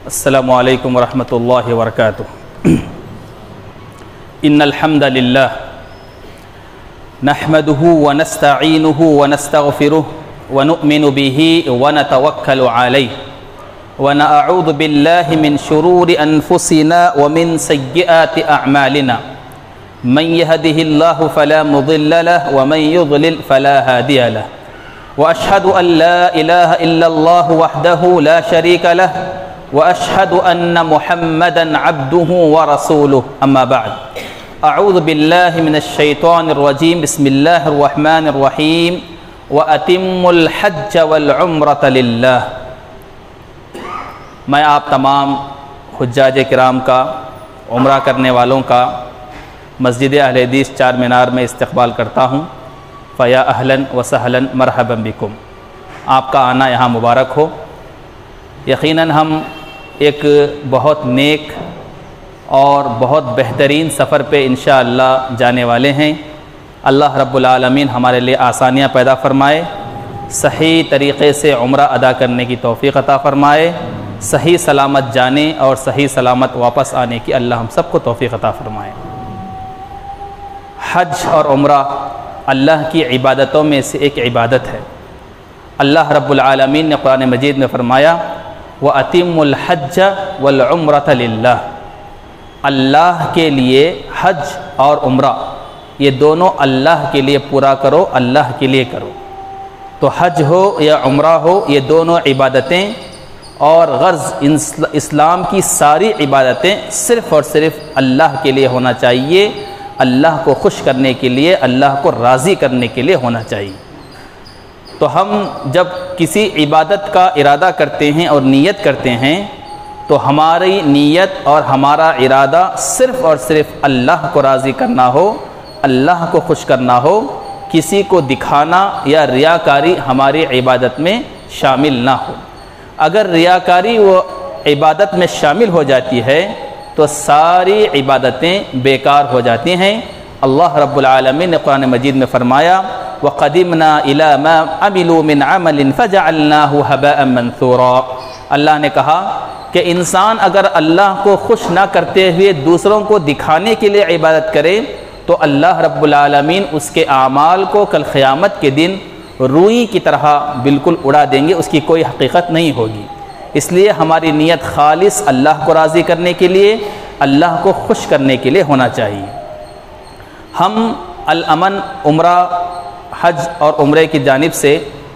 السلام علیکم ورحمۃ اللہ وبرکاتہ۔ ان الحمد للہ نحمده ونستعینه ونستغفره ونؤمن به ونتوکل علیہ ونعوذ باللہ من شرور انفسنا ومن سیئات اعمالنا من يهده الله فلا مضل له ومن يضلل فلا هادي له واشهد ان لا اله الا الله وحده لا شريك له واشهد ان محمدا عبده ورسوله اما بعد اعوذ بالله من الشیطان الرجیم بسم اللہ الرحمن الرحیم واتموا الحج والعمرة للہ۔ میں آپ تمام حجاج کرام کا، عمرہ کرنے والوں کا مسجد اہل حدیث چار مینار میں استقبال کرتا ہوں۔ فیا اہلاً و سہلاً مرحباً بکم، آپ کا آنا یہاں مبارک ہو۔ یقیناً ہم ایک بہت نیک اور بہت بہترین سفر پہ انشاءاللہ جانے والے ہیں۔ اللہ رب العالمین ہمارے لیے آسانیاں پیدا فرمائے، صحیح طریقے سے عمرہ ادا کرنے کی توفیق عطا فرمائے، صحیح سلامت جانے اور صحیح سلامت واپس آنے کی اللہ ہم سب کو توفیق عطا فرمائے۔ حج اور عمرہ اللہ کی عبادتوں میں سے ایک عبادت ہے۔ اللہ رب العالمین نے قرآن مجید میں فرمایا وَأَتِمُّ الْحَجَّ وَالْعُمْرَةَ لِلَّهِ، اللہ کے لیے حج اور عمرہ یہ دونوں اللہ کے لیے پورا کرو، اللہ کے لیے کرو۔ تو حج ہو یا عمرہ ہو، یہ دونوں عبادتیں اور غرض اسلام کی ساری عبادتیں صرف اور صرف اللہ کے لیے ہونا چاہیے، اللہ کو خوش کرنے کے لیے، اللہ کو راضی کرنے کے لیے ہونا چاہیے۔ تو ہم جب کسی عبادت کا ارادہ کرتے ہیں اور نیت کرتے ہیں تو ہماری نیت اور ہمارا ارادہ صرف اور صرف اللہ کو راضی کرنا ہو، اللہ کو خوش کرنا ہو، کسی کو دکھانا یا ریاکاری ہماری عبادت میں شامل نہ ہو۔ اگر ریاکاری وہ عبادت میں شامل ہو جاتی ہے تو ساری عبادتیں بیکار ہو جاتی ہیں۔ اللہ رب العالمین نے قرآن مجید میں فرمایا وَقَدِمْنَا إِلَى مَا عَمِلُوا مِنْ عَمَلٍ فَجَعَلْنَاهُ هَبَاءً مَنْثُورًا۔ اللہ نے کہا کہ انسان اگر اللہ کو خوش نہ کرتے ہوئے دوسروں کو دکھانے کے لیے عبادت کرے تو اللہ رب العالمین اس کے اعمال کو کل قیامت کے دن روئی کی طرح بالکل اڑا دیں گے، اس کی کوئی حقیقت نہیں ہوگی۔ اس لیے ہماری نیت خالص اللہ کو راضی کرنے کے لیے، اللہ کو خوش کرنے کے لیے ہونا چاہیے۔ ہم الامن عمرہ، حج اور عمرے کی جانب سے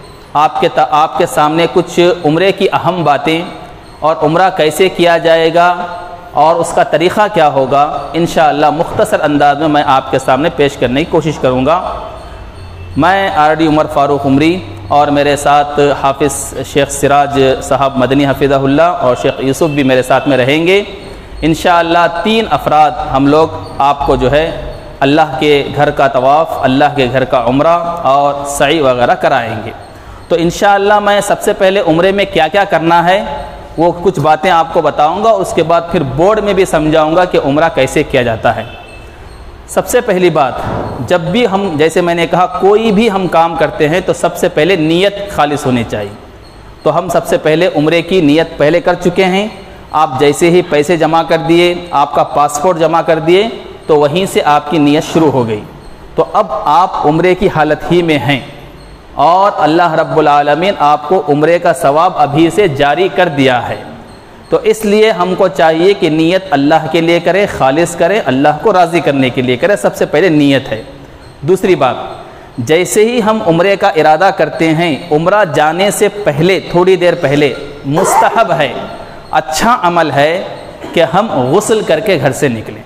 آپ کے سامنے کچھ عمرے کی اہم باتیں اور عمرہ کیسے کیا جائے گا اور اس کا طریقہ کیا ہوگا انشاءاللہ مختصر انداز میں آپ کے سامنے پیش کرنے کی کوشش کروں گا۔ میں RD عمر فاروق عمری اور میرے ساتھ حافظ شیخ سراج صاحب مدنی حفظہ اللہ اور شیخ یوسف بھی میرے ساتھ میں رہیں گے۔ انشاءاللہ 3 افراد ہم لوگ آپ کو جو ہے اللہ کے گھر کا طواف، اللہ کے گھر کا عمرہ اور سعی وغیرہ کرائیں گے۔ تو انشاءاللہ میں سب سے پہلے عمرے میں کیا کیا کرنا ہے وہ کچھ باتیں آپ کو بتاؤں گا، اس کے بعد پھر بورڈ میں بھی سمجھاؤں گا کہ عمرہ کیسے کیا جاتا ہے۔ سب سے پہلی بات، جب بھی ہم جیسے میں نے کہا کوئی بھی ہم کام کرتے ہیں تو سب سے پہلے نیت خالص ہونی چاہیے۔ تو ہم سب سے پہلے عمرے کی نیت پہلے کر چکے ہیں۔ آپ جیسے ہی پیسے جمع کر دیے، آپ کا پاسپورٹ جمع کر دیے تو وہیں سے آپ کی نیت شروع ہو گئی۔ تو اب آپ عمرے کی حالت ہی میں ہیں اور اللہ رب العالمین آپ کو عمرے کا ثواب ابھی سے جاری کر دیا ہے۔ تو اس لیے ہم کو چاہیے کہ نیت اللہ کے لیے کرے، خالص کرے، اللہ کو راضی کرنے کے لیے کرے، سب سے پہلے نیت ہے۔ دوسری بات، جیسے ہی ہم عمرے کا ارادہ کرتے ہیں، عمرہ جانے سے پہلے تھوڑی دیر پہلے مستحب ہے، اچھا عمل ہے کہ ہم غسل کر کے گھر سے نکلیں۔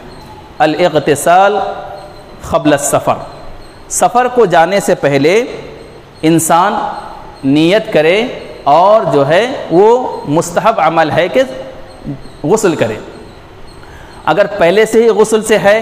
الاغتسال قبل السفر، سفر کو جانے سے پہلے انسان نیت کرے اور جو ہے وہ مستحب عمل ہے کہ غسل کرے۔ اگر پہلے سے ہی غسل سے ہے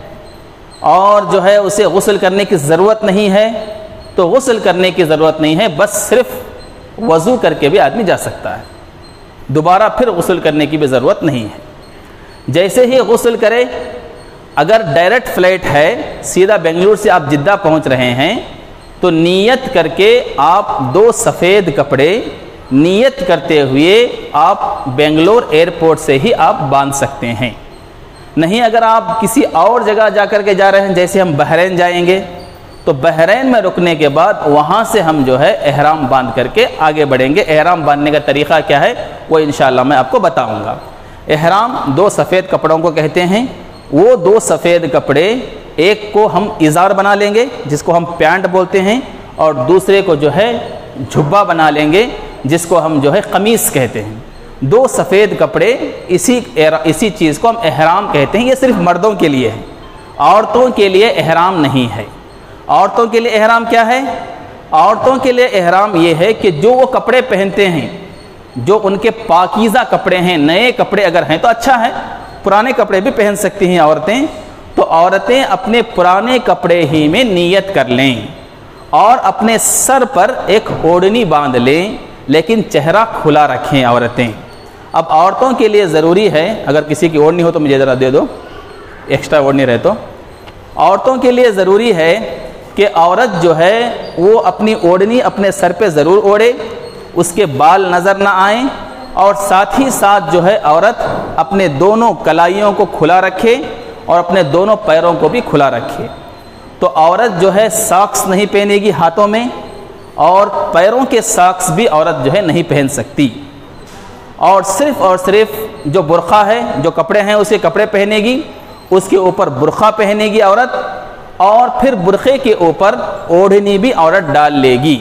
اور جو ہے اسے غسل کرنے کی ضرورت نہیں ہے تو غسل کرنے کی ضرورت نہیں ہے، بس صرف وضو کر کے بھی آدمی جا سکتا ہے، دوبارہ پھر غسل کرنے کی بھی ضرورت نہیں ہے۔ جیسے ہی غسل کرے، اگر ڈائریکٹ فلائٹ ہے سیدھا بنگلور سے آپ جدہ پہنچ رہے ہیں تو نیت کر کے آپ 2 سفید کپڑے نیت کرتے ہوئے آپ بنگلور ایئرپورٹ سے ہی آپ باندھ سکتے ہیں۔ نہیں اگر آپ کسی اور جگہ جا کر کے جا رہے ہیں، جیسے ہم بحرین جائیں گے تو بحرین میں رکنے کے بعد وہاں سے ہم جو ہے احرام باندھ کر کے آگے بڑھیں گے۔ احرام باندھنے کا طریقہ کیا ہے وہ انشاءاللہ میں آپ کو بتاؤں گا۔ احرام 2 سفید کپڑوں کو کہتے ہیں۔ وہ 2 سفید کپڑے، ایک کو ہم ازار بنا لیں گے جس کو ہم پینٹ بولتے ہیں، اور دوسرے کو جو ہے جھبا بنا لیں گے جس کو ہم جو ہے قمیص کہتے ہیں۔ 2 سفید کپڑے، اسی چیز کو ہم احرام کہتے ہیں۔ یہ صرف مردوں کے لیے ہے، عورتوں کے لیے احرام نہیں ہے۔ عورتوں کے لیے احرام کیا ہے؟ عورتوں کے لیے احرام یہ ہے کہ جو وہ کپڑے پہنتے ہیں، جو ان کے پاکیزہ کپڑے ہیں، نئے کپڑے اگر ہیں تو اچھا ہے، پرانے کپڑے بھی پہن سکتی ہیں عورتیں، تو عورتیں اپنے پرانے کپڑے ہی میں نیت کر لیں اور اپنے سر پر ایک اوڑھنی باندھ لیں، لیکن چہرہ کھلا رکھیں عورتیں۔ اب عورتوں کے لیے ضروری ہے، اگر کسی کی اوڑھنی ہو تو مجھے ذرا دے دو، ایکسٹرا اوڑھنی رہے تو۔ عورتوں کے لیے ضروری ہے کہ عورت جو ہے وہ اپنی اوڑھنی اپنے سر پہ ضرور اوڑھے، اس کے بال نظر نہ آئیں، اور ساتھ ہی ساتھ جو ہے عورت اپنے دونوں کلائیوں کو کھلا رکھے اور اپنے دونوں پیروں کو بھی کھلا رکھے۔ تو عورت جو ہے ساکس نہیں پہنے گی ہاتھوں میں، اور پیروں کے ساکس بھی عورت جو ہے نہیں پہن سکتی، اور صرف جو برقع ہے، جو کپڑے ہیں اسے کپڑے پہنے گی، اس کے اوپر برقع پہنے گی عورت، اور پھر برقعے کے اوپر اوڑھنی بھی عورت ڈال لے گی۔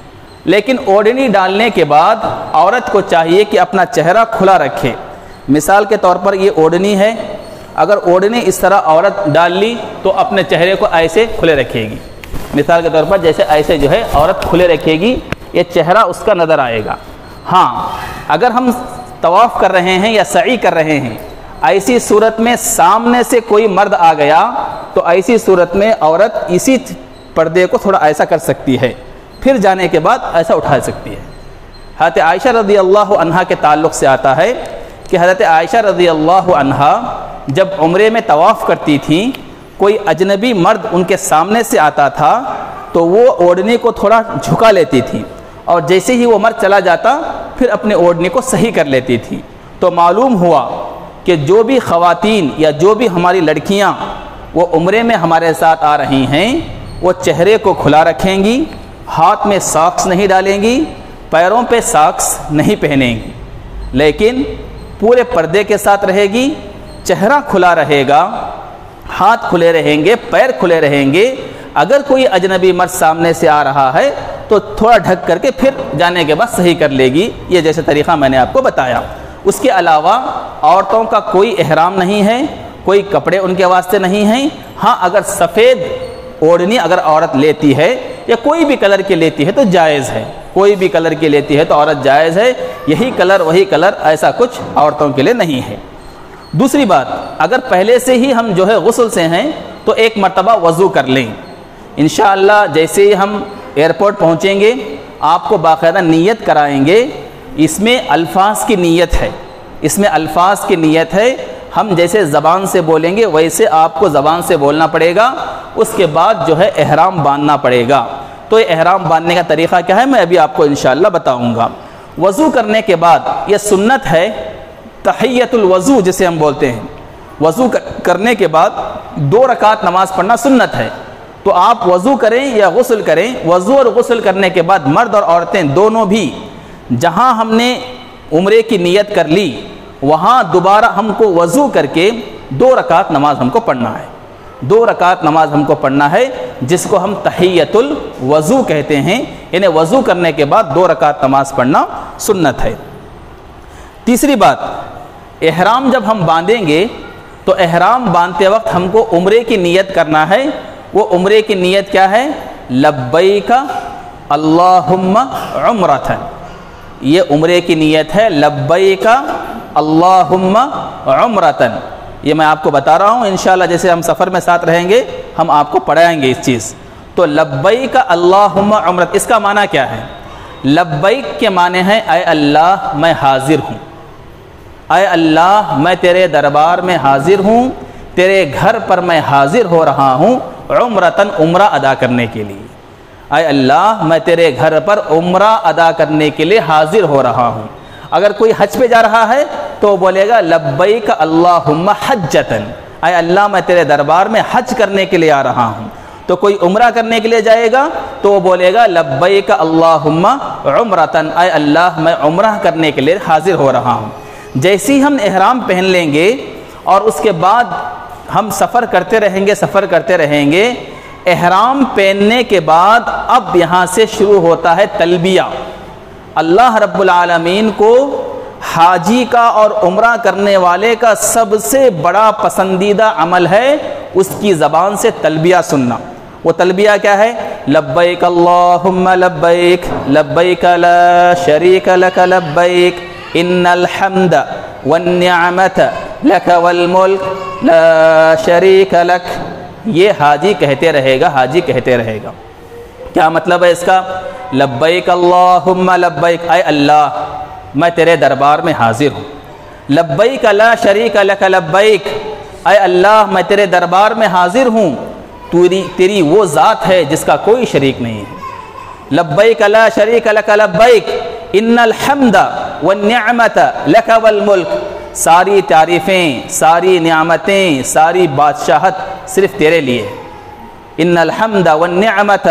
لیکن اوڑھنی ڈالنے کے بعد عورت کو چاہیے کہ اپنا چہرہ کھلا رکھے۔ مثال کے طور پر یہ اوڑھنی ہے، اگر اوڑھنی اس طرح عورت ڈال لی تو اپنے چہرے کو ایسے کھلے رکھے گی، مثال کے طور پر جیسے ایسے جو ہے عورت کھلے رکھے گی، یہ چہرہ اس کا نظر آئے گا۔ ہاں اگر ہم طواف کر رہے ہیں یا سعی کر رہے ہیں، ایسی صورت میں سامنے سے کوئی مرد آ گیا تو ایسی صورت میں عورت اسی پردے کو تھوڑا ایسا کر سکتی ہے، پھر جانے کے بعد ایسا اٹھا سکتی ہے۔ حضرت عائشہ رضی اللہ عنہا کے تعلق سے آتا ہے کہ حضرت عائشہ رضی اللہ عنہا جب عمرے میں طواف کرتی تھیں، کوئی اجنبی مرد ان کے سامنے سے آتا تھا تو وہ اوڑھنی کو تھوڑا جھکا لیتی تھی، اور جیسے ہی وہ مرد چلا جاتا پھر اپنے اوڑھنی کو صحیح کر لیتی تھی۔ تو معلوم ہوا کہ جو بھی خواتین یا جو بھی ہماری لڑکیاں وہ عمرے میں ہمارے ساتھ آ رہی ہیں، وہ چہرے کو کھلا رکھیں گی، ہاتھ میں ساکس نہیں ڈالیں گی، پیروں پہ ساکس نہیں پہنیں گی، لیکن پورے پردے کے ساتھ رہے گی، چہرہ کھلا رہے گا، ہاتھ کھلے رہیں گے، پیر کھلے رہیں گے۔ اگر کوئی اجنبی مرد سامنے سے آ رہا ہے تو تھوڑا ڈھک کر کے پھر جانے کے بعد صحیح کر لے گی، یہ جیسے طریقہ میں نے آپ کو بتایا۔ اس کے علاوہ عورتوں کا کوئی احرام نہیں ہے، کوئی کپڑے ان کے واسطے نہیں ہیں۔ ہاں اگر سفید اوڑھنی اگر عورت لیتی ہے یا کوئی بھی کلر کی لیتی ہے تو جائز ہے، کوئی بھی کلر کی لیتی ہے تو عورت جائز ہے، یہی کلر وہی کلر ایسا کچھ عورتوں کے لیے نہیں ہے۔ دوسری بات، اگر پہلے سے ہی ہم جو ہے غسل سے ہیں تو ایک مرتبہ وضو کر لیں۔ انشاءاللہ جیسے ہی ہم ایئرپورٹ پہنچیں گے آپ کو باقاعدہ نیت کرائیں گے، اس میں الفاظ کی نیت ہے، اس میں الفاظ کی نیت ہے۔ ہم جیسے زبان سے بولیں گے ویسے آپ کو زبان سے بولنا پڑے گا، اس کے بعد جو ہے احرام باندھنا پڑے گا۔ تو یہ احرام باندھنے کا طریقہ کیا ہے میں ابھی آپ کو انشاءاللہ بتاؤں گا۔ وضو کرنے کے بعد یہ سنت ہے تحیۃ الوضو جسے ہم بولتے ہیں، وضو کرنے کے بعد 2 رکعت نماز پڑھنا سنت ہے۔ تو آپ وضو کریں یا غسل کریں، وضو اور غسل کرنے کے بعد مرد اور عورتیں دونوں بھی جہاں ہم نے عمرے کی نیت کر لی وہاں دوبارہ ہم کو وضو کر کے 2 رکعت نماز ہم کو پڑھنا ہے، 2 رکعت نماز ہم کو پڑھنا ہے، جس کو ہم تحیۃ الوضو کہتے ہیں، یعنی وضو کرنے کے بعد 2 رکعت نماز پڑھنا سنت ہے۔ تیسری بات، احرام جب ہم باندھیں گے تو احرام باندھتے وقت ہم کو عمرے کی نیت کرنا ہے۔ وہ عمرے کی نیت کیا ہے؟ لبیک اللہم عمرۃ، یہ عمرے کی نیت ہے، لبیک اللہم عمرۃ۔ یہ میں آپ کو بتا رہا ہوں، انشاءاللہ جیسے ہم سفر میں ساتھ رہیں گے ہم آپ کو پڑھائیں گے اس چیز۔ تو لبیک اللہم عمرۃ، اس کا معنی کیا ہے؟ لبیک کے معنی ہے اے اللہ میں حاضر ہوں، اے اللہ میں تیرے دربار میں حاضر ہوں، تیرے گھر پر میں حاضر ہو رہا ہوں، عمرتاً عمرہ ادا کرنے کے لیے۔ اے اللہ میں تیرے گھر پر عمرہ ادا کرنے کے لیے حاضر ہو رہا ہوں۔ اگر کوئی حج پہ جا رہا ہے تو بولے گا لبیک اللہم حجتن، اے اللہ میں تیرے دربار میں حج کرنے کے لیے آ رہا ہوں۔ تو کوئی عمرہ کرنے کے لیے جائے گا تو وہ بولے گا لبیک اللہم عمرتن، اے اللہ میں عمرہ کرنے کے لیے حاضر ہو رہا ہوں۔ جیسے ہی ہم احرام پہن لیں گے اور اس کے بعد ہم سفر کرتے رہیں گے، احرام پہننے کے بعد اب یہاں سے شروع ہوتا ہے تلبیہ۔ اللہ رب العالمین کو حاجی کا اور عمرہ کرنے والے کا سب سے بڑا پسندیدہ عمل ہے اس کی زبان سے تلبیہ سننا۔ وہ تلبیہ کیا ہے؟ لبیک اللہم لبیک، لبیک لا شریک لک لبیک، ان الحمد والنعمت لک والملک لا شریک لک۔ یہ حاجی کہتے رہے گا، کیا مطلب ہے اس کا؟ لبیک اللہم لبیک، اے اللہ میں تیرے دربار میں حاضر ہوں۔ لبیک لا شریک لک لبیک، اے اللہ میں تیرے دربار میں حاضر ہوں، تیری وہ ذات ہے جس کا کوئی شریک نہیں ہے۔ لبیک لا شریک لک لبیک، ان الحمد والنعمت لک والملک، ساری تعریفیں، ساری نعمتیں، ساری بادشاہت صرف تیرے لیے۔ ان الحمد والنعمت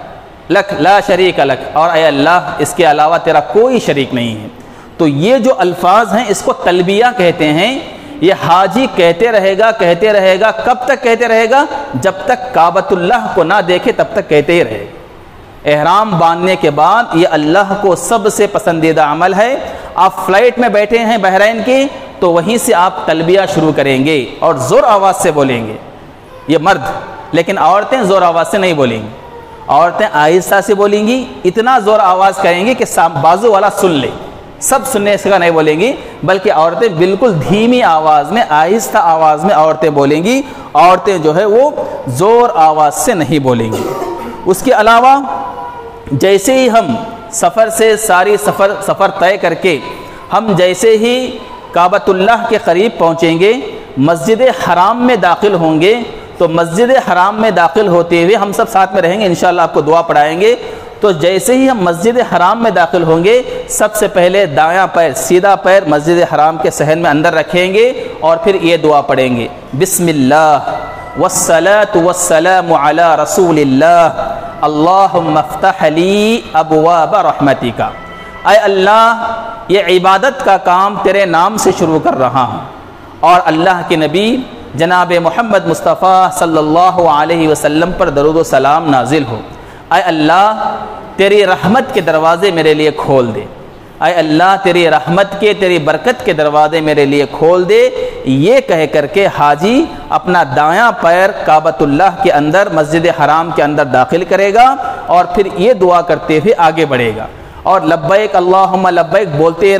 لک لا شریک لک، اور اے اللہ اس کے علاوہ تیرا کوئی شریک نہیں ہے۔ تو یہ جو الفاظ ہیں اس کو تلبیہ کہتے ہیں۔ یہ حاجی کہتے رہے گا، کب تک کہتے رہے گا؟ جب تک کعبۃ اللہ کو نہ دیکھے تب تک کہتے ہی رہے گا۔ احرام باندھنے کے بعد یہ اللہ کو سب سے پسندیدہ عمل ہے۔ آپ فلائٹ میں بیٹھے ہیں بحرین کی تو وہیں سے آپ تلبیہ شروع کریں گے اور زور آواز سے بولیں گے، یہ مرد، لیکن عورتیں زور آواز سے نہیں بولیں گی۔ عورتیں آہستہ سے بولیں گی، اتنا زور آواز کریں گی کہ بازو والا سن لے، سب سننے سے نہیں بولیں گی، بلکہ عورتیں بالکل دھیمی آواز میں، آہستہ آواز میں عورتیں بولیں گی۔ عورتیں جو ہے وہ زور آواز سے نہیں بولیں گی۔ اس کے علاوہ جیسے ہی ہم سفر طے کر کے ہم جیسے ہی کعبۃ اللہ کے قریب پہنچیں گے، مسجد حرام میں داخل ہوں گے، تو مسجد حرام میں داخل ہوتے ہوئے ہم سب ساتھ میں رہیں گے، انشاءاللہ آپ کو دعا پڑھائیں گے۔ تو جیسے ہی ہم مسجد حرام میں داخل ہوں گے، سب سے پہلے دایاں پیر، سیدھا پیر مسجد حرام کے صحن میں اندر رکھیں گے اور پھر یہ دعا پڑھیں گے، بسم اللہ والصلاة والسلام علی رسول اللہ، اللہم افتح لی ابواب رحمتک۔ اے اللہ یہ عبادت کا کام تیرے نام سے شروع کر رہا ہوں، اور اللہ کے نبی جناب محمد مصطفیٰ صلی اللہ علیہ وسلم پر درود و سلام نازل ہو۔ اے اللہ تیری رحمت کے دروازے میرے لیے کھول دے، اے اللہ تیری رحمت کے، تیری برکت کے دروازے میرے لیے کھول دے۔ یہ کہہ کر کے حاجی اپنا دایاں پیر کعبۃ اللہ کے اندر، مسجد حرام کے اندر داخل کرے گا اور پھر یہ دعا کرتے ہوئے آگے بڑھے گا اور لبیک اللہم لبیک بولتے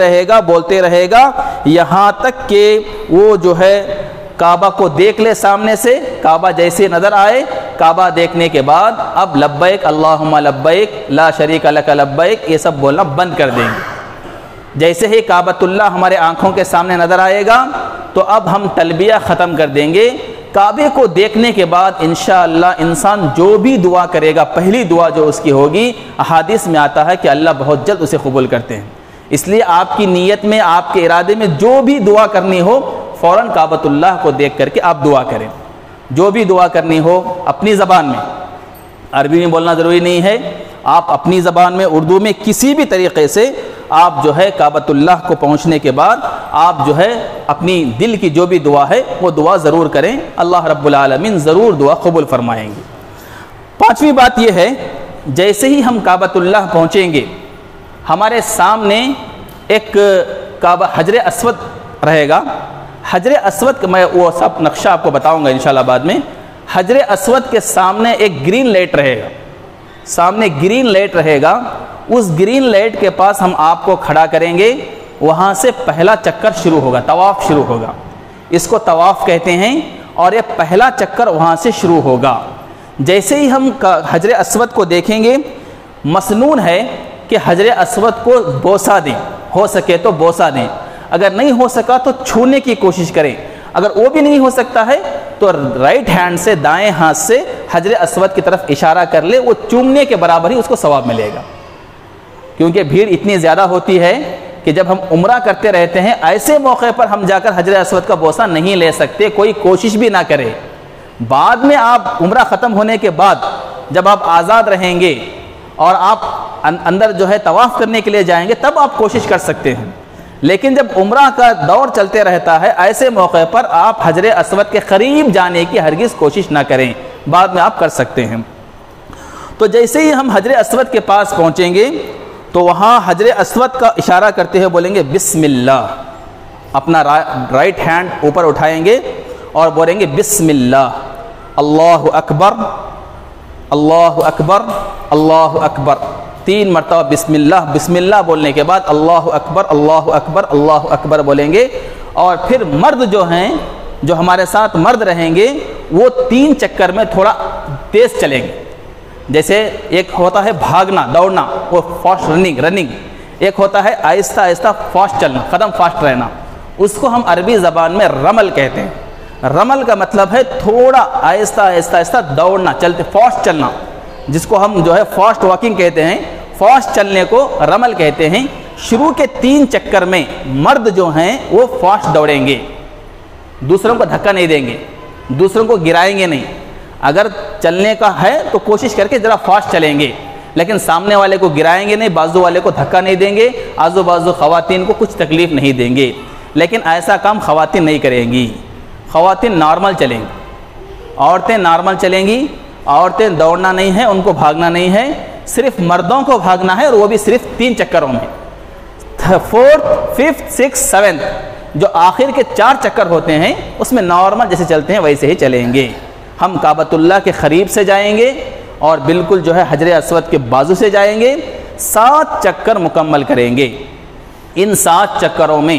رہے گا یہاں تک کہ وہ جو ہے کعبہ کو دیکھ لے سامنے سے، کعبہ جیسے نظر آئے، کعبہ دیکھنے کے بعد اب لبیک اللہم لبیک لا شریک لک لبیک یہ سب بولنا بند کر دیں گے۔ جیسے ہی کعبۃ اللہ ہمارے آنکھوں کے سامنے نظر آئے گا تو اب ہم تلبیہ ختم کر دیں گے۔ کعبے کو دیکھنے کے بعد انشاءاللہ انسان جو بھی دعا کرے گا، پہلی دعا جو اس کی ہوگی، احادیث میں آتا ہے کہ اللہ بہت جلد اسے قبول کرتے ہیں۔ اس لیے آپ کی نیت میں، آپ کے ارادے میں جو بھی دعا کرنی ہو، فوراً کعبۃ اللہ کو دیکھ کر کے آپ دعا کریں۔ جو بھی دعا کرنی ہو اپنی زبان میں، عربی میں بولنا ضروری نہیں ہے، آپ اپنی زبان میں، اردو میں، کسی بھی طریقے سے آپ جو ہے کعبۃ اللہ کو پہنچنے کے بعد آپ جو ہے اپنی دل کی جو بھی دعا ہے وہ دعا ضرور کریں، اللہ رب العالمین ضرور دعا قبول فرمائیں گے۔ پانچویں بات یہ ہے، جیسے ہی ہم کعبۃ اللہ پہنچیں گے ہمارے سامنے ایک کعبہ حجر اسود رہے گا۔ حجر اسود کا میں وہ سب نقشہ آپ کو بتاؤں گا انشاءاللہ بعد میں۔ حجر اسود کے سامنے ایک گرین لائٹ رہے گا، سامنے گرین لائٹ رہے گا، اس گرین لائٹ کے پاس ہم آپ کو کھڑا کریں گے، وہاں سے پہلا چکر شروع ہوگا، طواف شروع ہوگا، اس کو طواف کہتے ہیں، اور یہ پہلا چکر وہاں سے شروع ہوگا۔ جیسے ہی ہم حجر اسود کو دیکھیں گے، مسنون ہے کہ حجر اسود کو بوسہ دیں، ہو سکے تو بوسہ دیں، اگر نہیں ہو سکا تو چھونے کی کوشش کریں، اگر وہ بھی نہیں ہو سکتا ہے تو رائٹ ہینڈ سے، دائیں ہاتھ سے حجر اسود کی طرف اشارہ کر لے وہ چومنے کے برابر ہی اس کو ثواب ملے گا، کیونکہ بھیڑ اتنی زیادہ ہوتی ہے کہ جب ہم عمرہ کرتے رہتے ہیں ایسے موقع پر ہم جا کر حجر اسود کا بوسہ نہیں لے سکتے، کوئی کوشش بھی نہ کرے۔ بعد میں آپ عمرہ ختم ہونے کے بعد جب آپ آزاد رہیں گے اور آپ اندر جو ہے طواف کرنے کے لیے جائیں گے تب آپ کوشش کر سکتے ہیں، لیکن جب عمرہ کا دور چلتے رہتا ہے ایسے موقع پر آپ حجر اسود کے قریب جانے کی ہرگز کوشش نہ کریں، بعد میں آپ کر سکتے ہیں۔ تو جیسے ہی ہم حجر اسود کے پاس پہنچیں گے تو وہاں حجر اسود کا اشارہ کرتے ہوئے بولیں گے بسم اللہ، اپنا رائٹ ہینڈ اوپر اٹھائیں گے اور بولیں گے بسم اللہ، اللہ اکبر اللہ اکبر اللہ اکبر، 3 مرتبہ بسم اللہ بولنے کے بعد اللہ اکبر اللہ اکبر اللہ اکبر بولیں گے، اور پھر مرد جو ہیں جو ہمارے ساتھ مرد رہیں گے وہ 3 چکر میں تھوڑا تیز چلیں گے، جیسے ایک ہوتا ہے بھاگنا دوڑنا وہ فاسٹ رننگ، ایک ہوتا ہے آہستہ آہستہ فاسٹ چلنا قدم فاسٹ رہنا، اس کو ہم عربی زبان میں رمل کہتے ہیں۔ رمل کا مطلب ہے تھوڑا آہستہ آہستہ آہستہ دوڑنا چلتے فاسٹ چلنا، جس کو ہم جو ہے فاسٹ واکنگ کہتے ہیں، فاسٹ چلنے کو رمل کہتے ہیں۔ شروع کے 3 چکر میں مرد جو ہیں وہ فاسٹ دوڑیں گے، دوسروں کو دھکا نہیں دیں گے، دوسروں کو گرائیں گے نہیں، اگر چلنے کا ہے تو کوشش کر کے ذرا فاسٹ چلیں گے، لیکن سامنے والے کو گرائیں گے نہیں، بازو والے کو دھکا نہیں دیں گے، آزو بازو خواتین کو کچھ تکلیف نہیں دیں گے، لیکن ایسا کام خواتین نہیں کریں گی، خواتین نارمل چلیں گی، عورتیں نارمل چلیں گی، عورتیں دوڑنا نہیں ہے، ان کو بھاگنا نہیں ہے، صرف مردوں کو بھاگنا ہے، اور وہ بھی صرف 3 چکروں میں، 4th 5th 6th 7th جو آخر کے 4 چکر ہوتے ہیں اس میں نارمل جیسے چلتے ہیں ویسے ہی چلیں گے۔ ہم کعبۃ اللہ کے قریب سے جائیں گے اور بالکل جو ہے حجر اسود کے بازو سے جائیں گے، 7 چکر مکمل کریں گے۔ ان 7 چکروں میں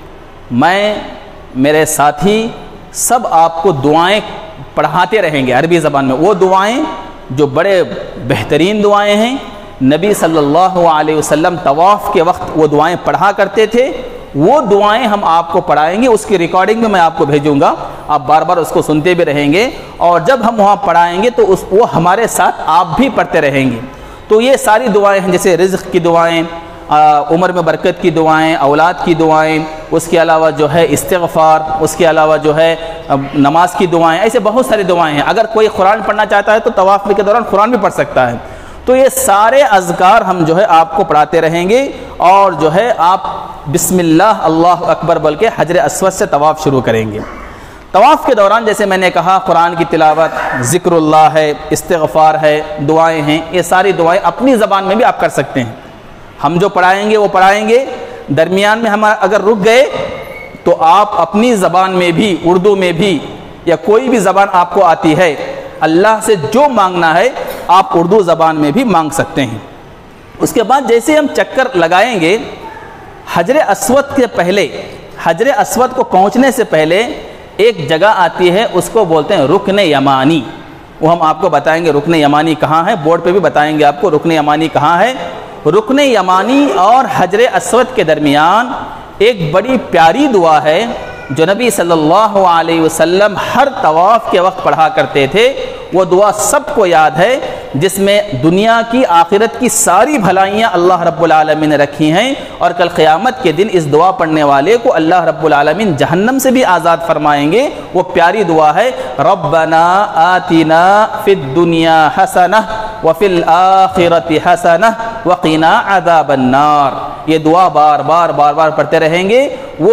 میں میرے ساتھی سب آپ کو دعائیں پڑھاتے رہیں گے عربی زبان میں، وہ دعائیں جو بڑے بہترین دعائیں ہیں، نبی صلی اللہ علیہ وسلم طواف کے وقت وہ دعائیں پڑھا کرتے تھے، وہ دعائیں ہم آپ کو پڑھائیں گے، اس کی ریکارڈنگ میں آپ کو بھیجوں گا، آپ بار بار اس کو سنتے بھی رہیں گے، اور جب ہم وہاں پڑھائیں گے تو وہ ہمارے ساتھ آپ بھی پڑھتے رہیں گے۔ تو یہ ساری دعائیں ہیں، جیسے رزق کی دعائیں، عمر میں برکت کی دعائیں، اولاد کی دعائیں، اس کے علاوہ جو ہے استغفار، اس کے علاوہ جو ہے نماز کی دعائیں، ایسے بہت ساری دعائیں ہیں۔ اگر کوئی قرآن پڑھنا چاہتا ہے تو طواف کے دوران قرآن بھی پڑھ سکتا ہے۔ تو یہ سارے اذکار ہم جو ہے آپ کو پڑھاتے رہیں گے، اور جو ہے آپ بسم اللہ اللہ اکبر بول کے حجر اسود سے طواف شروع کریں گے۔ طواف کے دوران جیسے میں نے کہا قرآن کی تلاوت، ذکر اللہ ہے، استغفار ہے، دعائیں ہیں، یہ ساری دعائیں اپنی زبان میں بھی آپ کر سکتے ہیں۔ ہم جو پڑھائیں گے وہ پڑھائیں گے، درمیان میں ہم اگر رک گئے تو آپ اپنی زبان میں بھی، اردو میں بھی یا کوئی بھی زبان آپ کو آتی ہے، اللہ سے جو مانگنا ہے آپ اردو زبان میں بھی مانگ سکتے ہیں۔ اس کے بعد جیسے ہم چکر لگائیں گے، حجر اسود کے پہلے، حجر اسود کو پہنچنے سے پہلے ایک جگہ آتی ہے، اس کو بولتے ہیں رکن یمانی، وہ ہم آپ کو بتائیں گے رکن یمانی کہاں ہے، بورڈ پہ بھی بتائیں گے آپ کو رکن یمانی کہاں ہے۔ رکن یمانی اور حجر اسود کے درمیان ایک بڑی پیاری دعا ہے جو نبی صلی اللہ علیہ وسلم ہر طواف کے وقت پڑھا کرتے تھے، وہ دعا سب کو یاد ہے، جس میں دنیا کی آخرت کی ساری بھلائیاں اللہ رب العالمین نے رکھی ہیں، اور کل قیامت کے دن اس دعا پڑھنے والے کو اللہ رب العالمین جہنم سے بھی آزاد فرمائیں گے۔ وہ پیاری دعا ہے، ربنا آتنا فی الدنیا حسنہ وفی الآخرۃ حسنہ وقنا عذاب النار۔ یہ دعا بار بار پڑھتے رہیں گے۔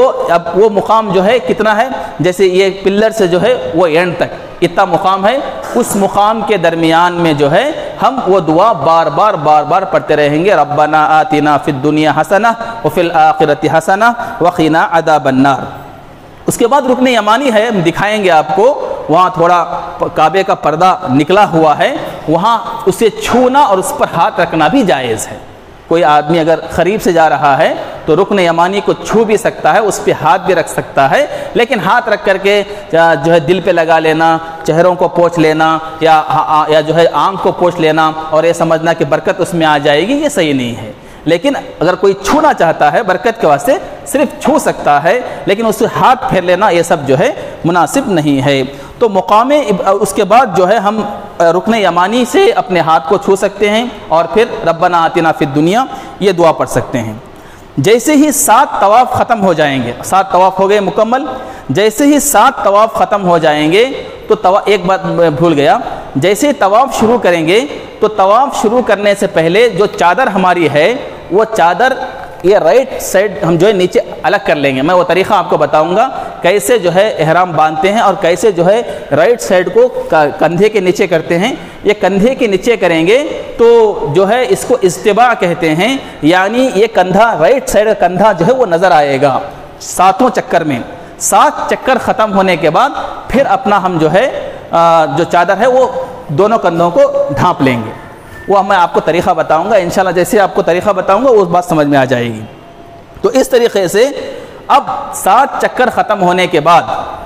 وہ مقام جو ہے کتنا ہے، جیسے یہ پلر سے جو ہے وہ اینڈ تک اتنا مقام ہے، اس مقام کے درمیان میں جو ہے ہم وہ دعا بار بار پڑھتے رہیں گے، ربنا آتنا فی الدنیا حسنہ وفی الآخرۃ حسنہ وقنا عذاب النار۔ اس کے بعد رکن یمانی ہے، ہم دکھائیں گے آپ کو، وہاں تھوڑا کعبے کا پردہ نکلا ہوا ہے، وہاں اسے چھونا اور اس پر ہاتھ رکھنا بھی جائز ہے۔ کوئی آدمی اگر قریب سے جا رہا ہے تو رکن یمانی کو چھو بھی سکتا ہے، اس پہ ہاتھ بھی رکھ سکتا ہے، لیکن ہاتھ رکھ کر کے جو ہے دل پہ لگا لینا، چہروں کو پوچھ لینا، یا جو ہے آنکھ کو پوچھ لینا اور یہ سمجھنا کہ برکت اس میں آ جائے گی، یہ صحیح نہیں ہے۔ لیکن اگر کوئی چھونا چاہتا ہے برکت کے واسطے صرف چھو سکتا ہے، لیکن اس سے ہاتھ پھیر لینا یہ سب جو ہے مناسب نہیں ہے۔ تو مقام اس کے بعد جو ہے ہم رکن یمانی سے اپنے ہاتھ کو چھو سکتے ہیں اور پھر ربنا آتنا فی الدنیا یہ دعا پڑھ سکتے ہیں۔ جیسے ہی 7 طواف ختم ہو جائیں گے، 7 طواف ہو گئے مکمل، جیسے ہی 7 طواف ختم ہو جائیں گے تو ایک بات بھول گیا، جیسے ہی طواف شروع کریں گے تو طواف شروع کرنے سے پہلے جو چادر ہماری ہے وہ چادر یہ رائٹ سائڈ ہم جو ہے نیچے الگ کر لیں گے۔ میں وہ طریقہ آپ کو بتاؤں گا کیسے جو ہے احرام باندھتے ہیں اور کیسے جو ہے رائٹ سائڈ کو کندھے کے نیچے کرتے ہیں۔ یہ کندھے کے نیچے کریں گے تو جو ہے اس کو اجتباع کہتے ہیں، یعنی یہ کندھا رائٹ سائڈ کا کندھا جو ہے وہ نظر آئے گا 7 چکر میں۔ 7 چکر ختم ہونے کے بعد پھر اپنا ہم جو ہے جو چادر ہے وہ دونوں کندھوں کو ڈھانپ لیں گے۔ وہ میں آپ کو طریقہ بتاؤں گا انشاءاللہ، جیسے آپ کو طریقہ بتاؤں گا وہ بات سمجھ میں آ جائے گی۔ تو اس طریقے سے اب 7 چکر ختم ہونے کے بعد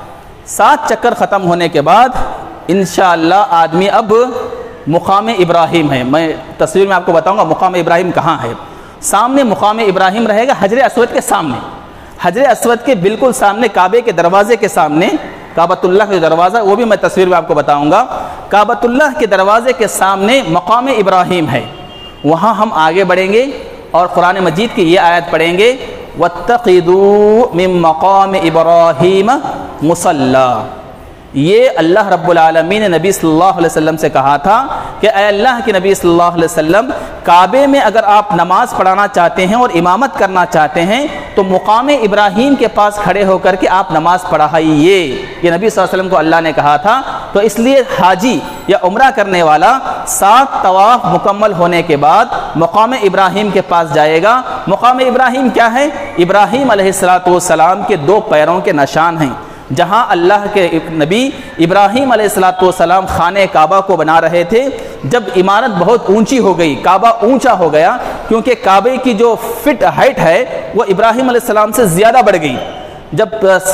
7 چکر ختم ہونے کے بعد انشاءاللہ آدمی اب مقام ابراہیم ہے۔ میں تصویر میں آپ کو بتاؤں گا مقام ابراہیم کہاں ہے۔ سامنے مقام ابراہیم رہے گا حجر اسود کے سامنے، حجر اسود کے بالکل سامنے، کعبے کے دروازے کے سامنے، کعبۃ اللہ کا جو دروازہ وہ بھی میں تصویر میں آپ کو بتاؤں گا۔ کعبۃ اللہ کے دروازے کے سامنے مقام ابراہیم ہے، وہاں ہم آگے بڑھیں گے اور قرآن مجید کی یہ آیت پڑھیں گے وَاتَّخِذُوا مِن مَقَامِ إِبْرَاهِيمَ مُصَلًّى۔ یہ اللہ رب العالمین نے نبی صلی اللہ علیہ وسلم سے کہا تھا کہ اے اللہ کے نبی صلی اللہ علیہ وسلم، کعبے میں اگر آپ نماز پڑھانا چاہتے ہیں اور امامت کرنا چاہتے ہیں تو مقام ابراہیم کے پاس کھڑے ہو کر کے آپ نماز پڑھائیے۔ یہ نبی صلی اللہ علیہ وسلم کو اللہ نے کہا تھا۔ تو اس لیے حاجی یا عمرہ کرنے والا 7 طواف مکمل ہونے کے بعد مقام ابراہیم کے پاس جائے گا۔ مقام ابراہیم کیا ہے؟ ابراہیم علیہ السلام کے 2 پیروں کے نشان ہیں۔ جہاں اللہ کے نبی ابراہیم علیہ السلام خانہ کعبہ کو بنا رہے تھے، جب عمارت بہت اونچی ہو گئی، کعبہ اونچا ہو گیا، کیونکہ کعبے کی جو فٹ ہائٹ ہے وہ ابراہیم علیہ السلام سے زیادہ بڑھ گئی۔ جب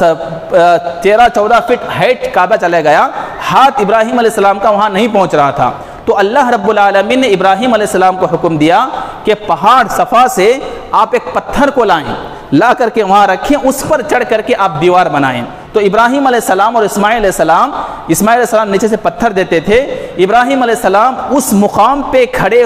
13-14 فٹ ہائٹ کعبہ چلا گیا، ہاتھ ابراہیم علیہ السلام کا وہاں نہیں پہنچ رہا تھا، تو اللہ رب العالمین نے ابراہیم علیہ السلام کو حکم دیا کہ پہاڑ صفا سے آپ ایک پتھر کو لائیں، لا کر کے وہاں رکھیں، اس پر چڑھ کر کے آپ دیوار بنائیں۔ تو ابراہیم علیہ السلام اور اسماعیل علیہ السلام نیچے سے پتھر دیتے تھے، ابراہیم علیہ السلام اس مقام پہ کھڑے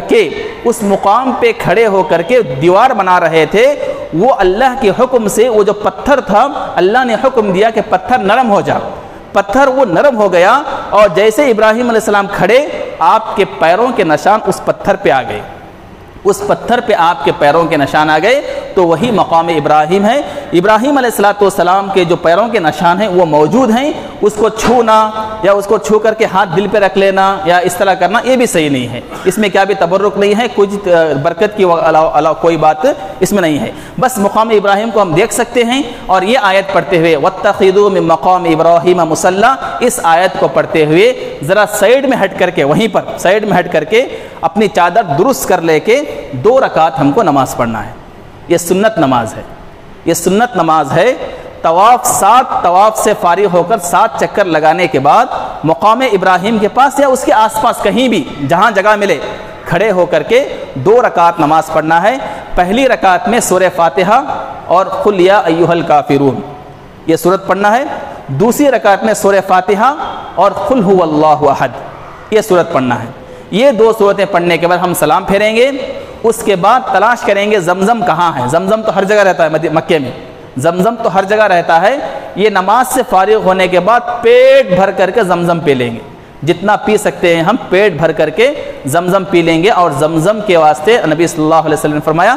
ہو کر کے دیوار بنا رہے تھے۔ وہ اللہ کے حکم سے وہ جو پتھر تھا اللہ نے حکم دیا کہ پتھر نرم ہو جا، پتھر وہ نرم ہو گیا، اور جیسے ابراہیم علیہ السلام کھڑے آپ کے پیروں کے نشان اس پتھر پہ آ گئے، اس پتھر پہ آپ کے پیروں کے نشان آ گئے، تو وہی مقام ابراہیم ہے۔ ابراہیم علیہ السلام کے جو پیروں کے نشان ہیں وہ موجود ہیں، اس کو چھونا یا اس کو چھو کر کے ہاتھ دل پہ رکھ لینا یا اس طرح کرنا یہ بھی صحیح نہیں ہے، اس میں کیا بھی تبرک نہیں ہے، کچھ برکت کی کوئی بات اس میں نہیں ہے۔ بس مقام ابراہیم کو ہم دیکھ سکتے ہیں، اور یہ آیت پڑھتے ہوئے وَاتَّخِذُوا مِن مَقَامِ إِبْرَاهِيمَ مُصَلًّى، اس آیت کو پڑھتے ہوئے ذرا سائیڈ میں ہٹ کر کے، وہیں پر سائیڈ میں ہٹ کر کے اپنی چادر درست کر لے کے 2 رکعت ہم کو نماز پڑھنا ہے۔ یہ سنت نماز ہے، یہ سنت نماز ہے۔ طواف 7 طواف سے فارغ ہو کر 7 چکر لگانے کے بعد مقام ابراہیم کے پاس یا اس کے آس پاس کہیں بھی جہاں جگہ ملے کھڑے ہو کر کے 2 رکعت نماز پڑھنا ہے۔ پہلی رکعت میں سورہ فاتحہ اور قل یا ایھا الکافرون یہ سورت پڑھنا ہے، دوسری رکعت میں سورہ فاتحہ اور قل ھو اللہ احد یہ سورت پڑھنا ہے۔ یہ 2 سورتیں پڑھنے کے بعد ہم سلام پھیریں گے، اس کے بعد تلاش کریں گے زمزم کہاں ہے۔ زمزم تو ہر جگہ رہتا ہے، مکے میں زمزم تو ہر جگہ رہتا ہے۔ یہ نماز سے فارغ ہونے کے بعد پیٹ بھر کر کے زمزم پی لیں گے، جتنا پی سکتے ہیں ہم پیٹ بھر کر کے زمزم پی لیں گے۔ اور زمزم کے واسطے نبی صلی اللہ علیہ وسلم نے فرمایا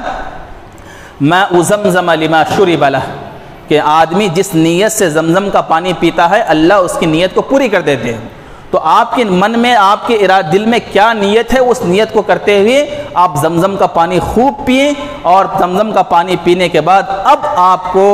ماء زمزم لما شرب لہ، کہ آدمی جس نیت سے زمزم کا پانی پیتا ہے اللہ اس کی نیت کو پوری کر دیتے ہیں۔ تو آپ کے من میں، آپ کے دل میں کیا نیت ہے، اس نیت کو کرتے ہوئے آپ زمزم کا پانی خوب پئیں، اور زمزم کا پانی پینے کے بعد اب آپ کو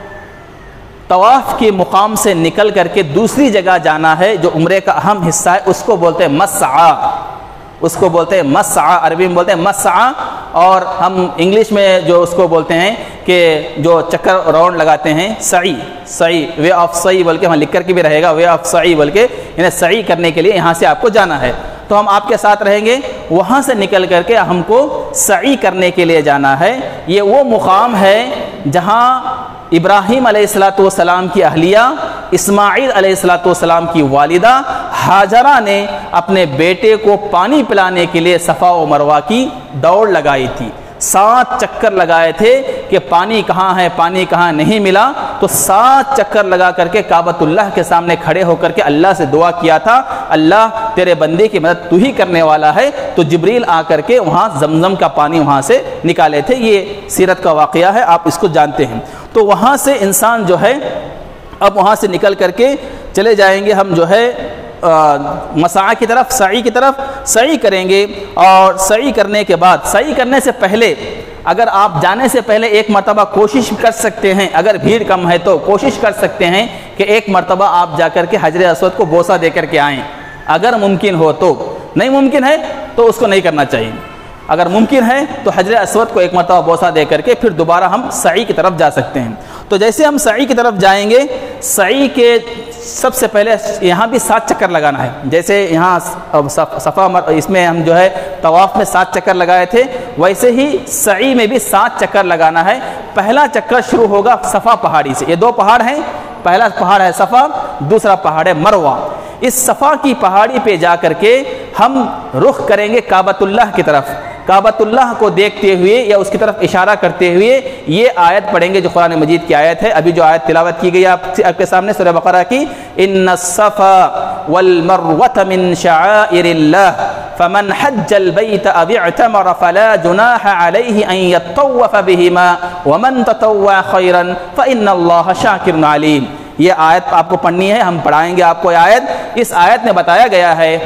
طواف کے مقام سے نکل کر کے دوسری جگہ جانا ہے جو عمرے کا اہم حصہ ہے، اس کو بولتے ہیں مسعی، اس کو بولتے ہیں مسعی، عربی میں بولتے ہیں مسعی، اور ہم انگلش میں جو اس کو بولتے ہیں کہ جو چکر راؤنڈ لگاتے ہیں سعی وے آف سعی بول کے، وہاں لکھ کر کے بھی رہے گا وے آف سعی بول کے، یعنی سعی کرنے کے لیے یہاں سے آپ کو جانا ہے۔ تو ہم آپ کے ساتھ رہیں گے وہاں سے نکل کر کے ہم کو سعی کرنے کے لیے جانا ہے۔ یہ وہ مقام ہے جہاں ابراہیم علیہ السلام کی اہلیہ، اسماعیل علیہ السلام کی والدہ ہاجرہ نے اپنے بیٹے کو پانی پلانے کے لیے صفا و مروہ کی دوڑ لگائی تھی۔ 7 چکر لگائے تھے کہ پانی کہاں ہے، پانی کہاں نہیں ملا، تو 7 چکر لگا کر کے کعبۃ اللہ کے سامنے کھڑے ہو کر کے اللہ سے دعا کیا تھا، اللہ تیرے بندے کی مدد تو ہی کرنے والا ہے۔ تو جبریل آ کر کے وہاں زمزم کا پانی وہاں سے نکالے تھے۔ یہ سیرت کا واقعہ ہے، آپ اس کو جانتے ہیں۔ تو وہاں سے انسان جو ہے اب وہاں سے نکل کر کے چلے جائیں گے ہم جو ہے مسعی کی طرف، سعی کی طرف سعی کریں گے۔ اور سعی کرنے کے بعد، سعی کرنے سے پہلے اگر آپ جانے سے پہلے ایک مرتبہ کوشش کر سکتے ہیں، اگر بھیڑ کم ہے تو کوشش کر سکتے ہیں کہ ایک مرتبہ آپ جا کر کے حجر اسود کو بوسہ دے کر کے آئیں، اگر ممکن ہو تو۔ نہیں ممکن ہے تو اس کو نہیں کرنا چاہیے۔ اگر ممکن ہے تو حجر اسود کو ایک مرتبہ بوسہ دے کر کے پھر دوبارہ ہم سعی کی طرف جا سکتے ہیں۔ تو جیسے ہم سعی کی طرف جائیں گے، سعی کے سب سے پہلے یہاں بھی 7 چکر لگانا ہے۔ جیسے یہاں صفا اس میں ہم جو ہے طواف میں 7 چکر لگائے تھے، ویسے ہی سعی میں بھی 7 چکر لگانا ہے۔ پہلا چکر شروع ہوگا صفا پہاڑی سے۔ یہ 2 پہاڑ ہیں، پہلا پہاڑ ہے صفا، دوسرا پہاڑ ہے مروہ۔ اس صفا کی پہاڑی پہ جا کر کے ہم رخ کریں گے کعبۃ اللہ کی طرف۔ کعبۃ اللہ کو دیکھتے ہوئے یا اس کی طرف اشارہ کرتے ہوئے یہ آیت پڑھیں گے جو قرآن مجید کی آیت ہے، ابھی جو آیت تلاوت کی گئی آپ کے سامنے سورہ بقرہ کی، ان الصفا والمروۃ من شعائر اللہ فمن حج البیت او اعتمر فلا جناح علیہ ان یطوف بہما ومن تطوع خیرا فان اللہ شاکر علیم۔ یہ آیت آپ کو پڑھنی ہے، ہم پڑھائیں گے آپ کو آیت۔ اس آیت میں بتایا گیا ہے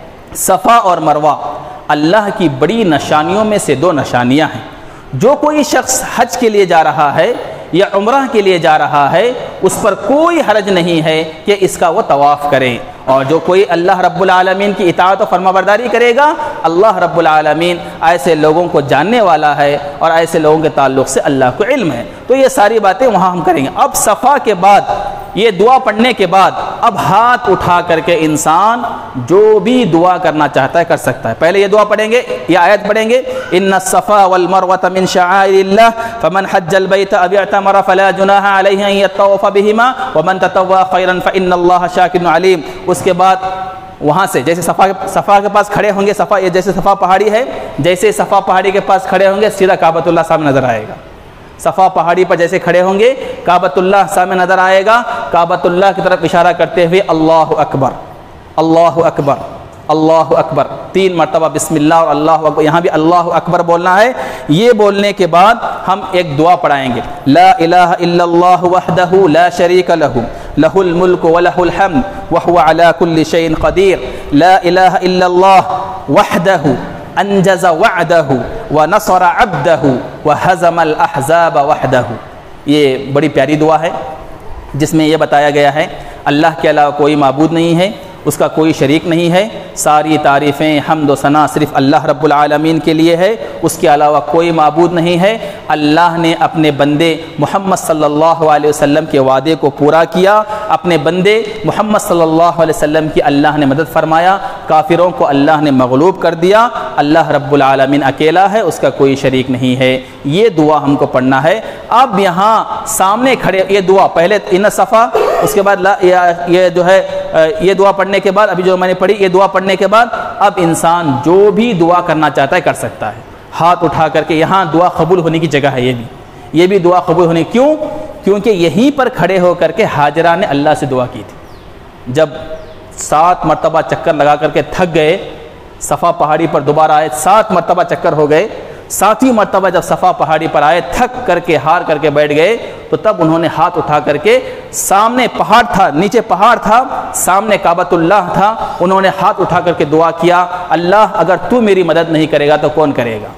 صفا اور مروہ اللہ کی بڑی نشانیوں میں سے 2 نشانیاں ہیں۔ جو کوئی شخص حج کے لیے جا رہا ہے یا عمرہ کے لیے جا رہا ہے، اس پر کوئی حرج نہیں ہے کہ اس کا وہ طواف کرے۔ اور جو کوئی اللہ رب العالمین کی اطاعت و فرما برداری کرے گا، اللہ رب العالمین ایسے لوگوں کو جاننے والا ہے اور ایسے لوگوں کے تعلق سے اللہ کو علم ہے۔ تو یہ ساری باتیں وہاں ہم کریں گے۔ اب صفا کے بعد یہ دعا پڑھنے کے بعد اب ہاتھ اٹھا کر کے انسان جو بھی دعا کرنا چاہتا ہے کر سکتا ہے۔ پہلے یہ دعا پڑھیں گے، یہ آیت پڑھیں گے، ان الصفا والمروۃ من شعائر اللہ فمن حج البیت او اعتمر فلا جناح علیہ ان یطوف بہما ومن تطوع خیرا فان اللہ شاکر علیم۔ اس کے بعد وہاں سے جیسے صفا کے پاس کھڑے ہوں گے، صفا یہ جیسے صفا پہاڑی ہے، جیسے صفا پہاڑی کے پاس کھڑے ہوں گے سیدھا کعبۃ اللہ سامنے نظر آئے گا۔ صفا پہاڑی پر جیسے کھڑے ہوں گے کعبۃ اللہ سامنے نظر آئے گا، کعبۃ اللہ کی طرف اشارہ کرتے ہوئے اللہ اکبر اللہ اکبر اللہ اکبر 3 مرتبہ بسم اللہ اور اللہ اکبر، یہاں بھی اللہ اکبر بولنا ہے۔ یہ بولنے کے بعد ہم ایک دعا پڑھائیں گے، لا الہ الا اللہ وحدہ لا شریک لہ لہ الملک ولہ الحمد وہو علی کل شیء قدیر، لا الہ الا اللہ وحدہ انجز وعدہ ونصر عبدہ وہزم الاحزاب وحدہ۔ یہ بڑی پیاری دعا ہے جس میں یہ بتایا گیا ہے اللہ کے علاوہ کوئی معبود نہیں ہے، اس کا کوئی شریک نہیں ہے، ساری تعریفیں حمد و ثنا صرف اللہ رب العالمین کے لیے ہے، اس کے علاوہ کوئی معبود نہیں ہے۔ اللہ نے اپنے بندے محمد صلی اللہ علیہ وسلم کے وعدے کو پورا کیا، اپنے بندے محمد صلی اللہ علیہ وسلم کی اللہ نے مدد فرمایا، کافروں کو اللہ نے مغلوب کر دیا، اللہ رب العالمین اکیلا ہے، اس کا کوئی شریک نہیں ہے۔ یہ دعا ہم کو پڑھنا ہے۔ اب یہاں سامنے کھڑے یہ دعا پہلے ان صفا، اس کے بعد یہ جو ہے یہ دعا پڑھنے کے بعد ابھی جو میں نے پڑھی یہ دعا پڑھنے کے بعد اب انسان جو بھی دعا کرنا چاہتا ہے کر سکتا ہے، ہاتھ اٹھا کر کے۔ یہاں دعا قبول ہونے کی جگہ ہے، یہ بھی دعا قبول ہونے کیوں؟ کیونکہ یہیں پر کھڑے ہو کر کے ہاجرہ نے اللہ سے دعا کی تھی۔ جب 7 مرتبہ چکر لگا کر کے تھک گئے، صفا پہاڑی پر دوبارہ آئے، 7 مرتبہ چکر ہو گئے، 7ویں مرتبہ جب صفا پہاڑی پر آئے تھک کر کے ہار کر کے بیٹھ گئے، تو تب انہوں نے ہاتھ اٹھا کر کے سامنے پہاڑ تھا، نیچے پہاڑ تھا، سامنے کعبۃ اللہ تھا، انہوں نے ہاتھ اٹھا کر کے دعا کیا، اللہ اگر تو میری مدد نہیں کرے گا تو کون کرے گا؟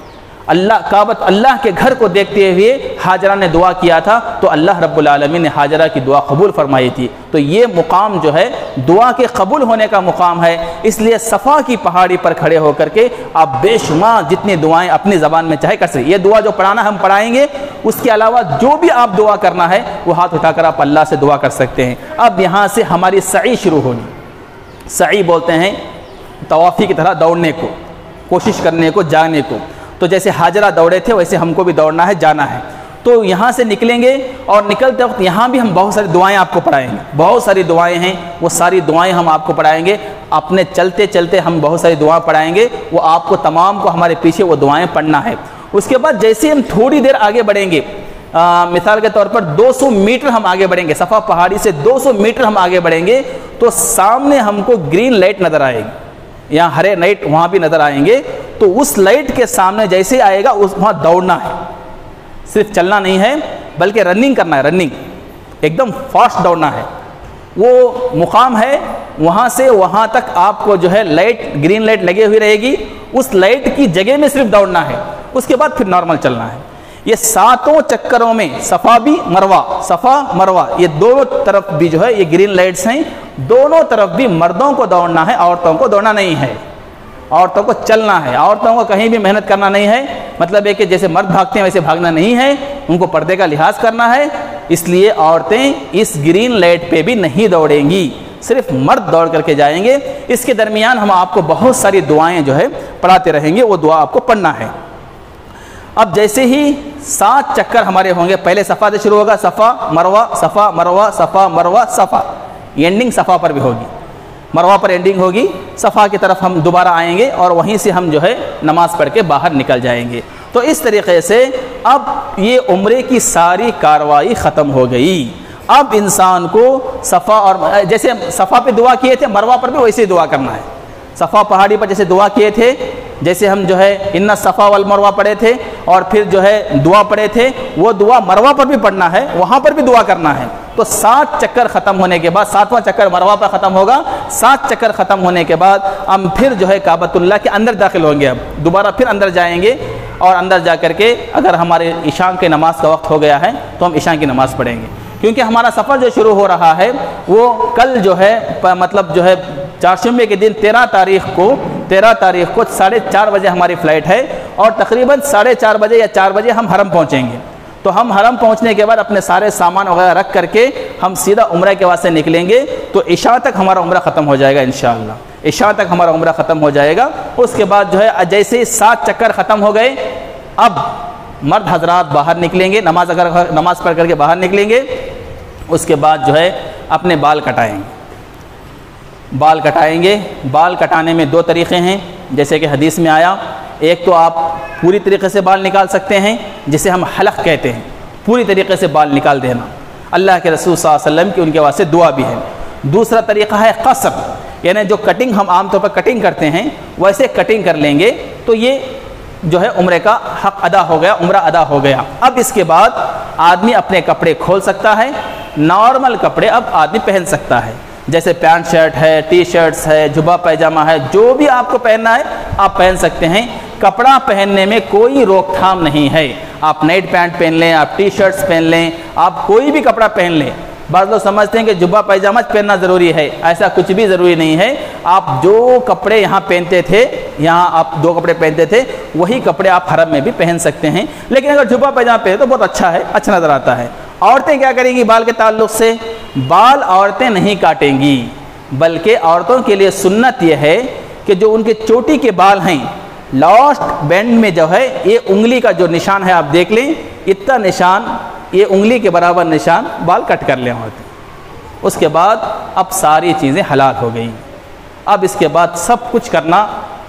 اللہ کے گھر کو دیکھتے ہوئے ہاجرہ نے دعا کیا تھا، تو اللہ رب العالمین نے ہاجرہ کی دعا قبول فرمائی تھی۔ تو یہ مقام جو ہے دعا کے قبول ہونے کا مقام ہے، اس لیے صفا کی پہاڑی پر کھڑے ہو کر کے آپ بے شمار جتنی دعائیں اپنی زبان میں چاہے کر سکتے۔ یہ دعا جو پڑھانا ہم پڑھائیں گے، اس کے علاوہ جو بھی آپ دعا کرنا ہے وہ ہاتھ اٹھا کر آپ اللہ سے دعا کر سکتے ہیں۔ اب یہاں سے ہماری سعی شروع ہوگی۔ سعی بولتے ہیں طوافی کی طرح دوڑنے کو۔ کوشش کرنے کو، جانے کو۔ تو جیسے حاجرہ دوڑے تھے ویسے ہم کو بھی دوڑنا ہے، جانا ہے۔ تو یہاں سے نکلیں گے اور نکلتے وقت یہاں بھی ہم بہت ساری دعائیں آپ کو پڑھائیں گے، بہت ساری دعائیں ہیں، وہ ساری دعائیں ہم آپ کو پڑھائیں گے۔ اپنے چلتے چلتے ہم بہت ساری دعائیں پڑھائیں گے، وہ آپ کو تمام کو ہمارے پیچھے وہ دعائیں پڑھنا ہے۔ اس کے بعد جیسے ہم تھوڑی دیر آگے بڑھیں گے، مثال کے طور پر 200 میٹر ہم آگے بڑھیں گے، صفا پہاڑی سے 200 میٹر ہم آگے بڑھیں گے تو سامنے ہم کو گرین لائٹ نظر آئے گی، یہاں ہرے لائٹ وہاں بھی نظر آئیں گے۔ تو اس لائٹ کے سامنے جیسے آئے گا وہاں دوڑنا ہے، صرف چلنا نہیں ہے بلکہ رننگ کرنا ہے، رننگ ایک دم فاسٹ دوڑنا ہے۔ وہ مقام ہے وہاں سے وہاں تک آپ کو جو ہے لائٹ، گرین لائٹ لگے ہوئی رہے گی، اس لائٹ کی جگہ میں صرف دوڑنا ہے، اس کے بعد پھر نارمل چلنا ہے۔ یہ 7 چکروں میں صفا بھی مروہ، صفا مروہ یہ دونوں طرف بھی جو ہے یہ گرین لائٹس ہیں، دونوں طرف بھی مردوں کو دوڑنا ہے، عورتوں کو دوڑنا نہیں ہے، عورتوں کو چلنا ہے، عورتوں کو کہیں بھی محنت کرنا نہیں ہے۔ مطلب ہے کہ جیسے مرد بھاگتے ہیں ویسے بھاگنا نہیں ہے، ان کو پردے کا لحاظ کرنا ہے، اس لیے عورتیں اس گرین لائٹ پہ بھی نہیں دوڑیں گی، صرف مرد دوڑ کر کے جائیں گے۔ اس کے درمیان ہم آپ کو بہت ساری دعائیں جو ہے پڑھاتے رہیں گے، وہ دعا آپ کو پڑھنا ہے۔ اب جیسے ہی 7 چکر ہمارے ہوں گے، پہلے صفا سے شروع ہوگا، صفا مروہ صفا مروہ صفا مروہ صفا، اینڈنگ صفا پر بھی ہوگی، مروہ پر اینڈنگ ہوگی، صفا کی طرف ہم دوبارہ آئیں گے اور وہیں سے ہم جو ہے نماز پڑھ کے باہر نکل جائیں گے۔ تو اس طریقے سے اب یہ عمرے کی ساری کارروائی ختم ہو گئی۔ اب انسان کو صفا اور جیسے صفا پہ دعا کیے تھے مروہ پر بھی ویسے ہی دعا کرنا ہے، صفا پہاڑی پر جیسے دعا کیے تھے، جیسے ہم جو ہے ان الصفا والمروہ پڑھے تھے اور پھر جو ہے دعا پڑھے تھے، وہ دعا مروہ پر بھی پڑھنا ہے، وہاں پر بھی دعا کرنا ہے۔ تو 7 چکر ختم ہونے کے بعد، 7واں چکر مروہ پر ختم ہوگا، 7 چکر ختم ہونے کے بعد ہم پھر جو ہے کعبۃ اللہ کے اندر داخل ہوں گے، اب دوبارہ پھر اندر جائیں گے اور اندر جا کر کے اگر ہمارے عشاء کی نماز کا وقت ہو گیا ہے تو ہم عشاء کی نماز پڑھیں گے، کیونکہ ہمارا سفر جو شروع ہو رہا ہے وہ کل جو ہے مطلب جو ہے چہارشنبے کے دن 13 تاریخ کو 4:30 بجے ہماری فلائٹ ہے اور تقریباً 4:30 بجے یا 4 بجے ہم حرم پہنچیں گے۔ تو ہم حرم پہنچنے کے بعد اپنے سارے سامان وغیرہ رکھ کر کے ہم سیدھا عمرہ کے واسطے نکلیں گے، تو عشاء تک ہمارا عمرہ ختم ہو جائے گا انشاءاللہ، عشاء تک ہمارا عمرہ ختم ہو جائے گا۔ اس کے بعد جو ہے جیسے ہی 7 چکر ختم ہو گئے، اب مرد حضرات باہر نکلیں گے، نماز پڑھ کر کے باہر نکلیں گے، اس کے بعد جو ہے اپنے بال کٹائیں گے، بال کٹائیں گے۔ بال کٹانے میں 2 طریقے ہیں جیسے کہ حدیث میں آیا، ایک تو آپ پوری طریقے سے بال نکال سکتے ہیں جسے ہم حلق کہتے ہیں، پوری طریقے سے بال نکال دینا، اللہ کے رسول صلی اللہ علیہ وسلم کی ان کے واسطے دعا بھی ہے۔ دوسرا طریقہ ہے قصر، یعنی جو کٹنگ ہم عام طور پر کٹنگ کرتے ہیں ویسے کٹنگ کر لیں گے، تو یہ جو ہے عمرے کا حق ادا ہو گیا، عمرہ ادا ہو گیا۔ اب اس کے بعد آدمی اپنے کپڑے کھول سکتا ہے، نارمل کپڑے اب آدمی پہن سکتا ہے، جیسے پینٹ شرٹ ہے، ٹی شرٹس ہے، جبہ پیجامہ ہے، جو بھی آپ کو پہننا ہے آپ پہن سکتے ہیں۔ کپڑا پہننے میں کوئی روک تھام نہیں ہے، آپ نائٹ پینٹ پہن لیں، آپ ٹی شرٹس پہن لیں، آپ کوئی بھی کپڑا پہن لیں۔ بعض لوگ سمجھتے ہیں کہ جبہ پیجامہ پہننا ضروری ہے، ایسا کچھ بھی ضروری نہیں ہے۔ آپ جو کپڑے یہاں پہنتے تھے، یہاں آپ 2 کپڑے پہنتے تھے، وہی کپڑے آپ حرم میں بھی پہن سکتے ہیں، لیکن اگر جبہ پیجامہ پہنے تو بہت اچھا ہے، اچھا نظر آتا ہے۔ عورتیں کیا کریں گی بال کے تعلق سے؟ بال عورتیں نہیں کاٹیں گی، بلکہ عورتوں کے لیے سنت یہ ہے کہ جو ان کے چوٹی کے بال ہیں، لاسٹ بینڈ میں جو ہے یہ انگلی کا جو نشان ہے آپ دیکھ لیں، اتنا نشان، یہ انگلی کے برابر نشان بال کٹ کر لیں ہوتے۔ اس کے بعد اب ساری چیزیں حلال ہو گئیں، اب اس کے بعد سب کچھ کرنا،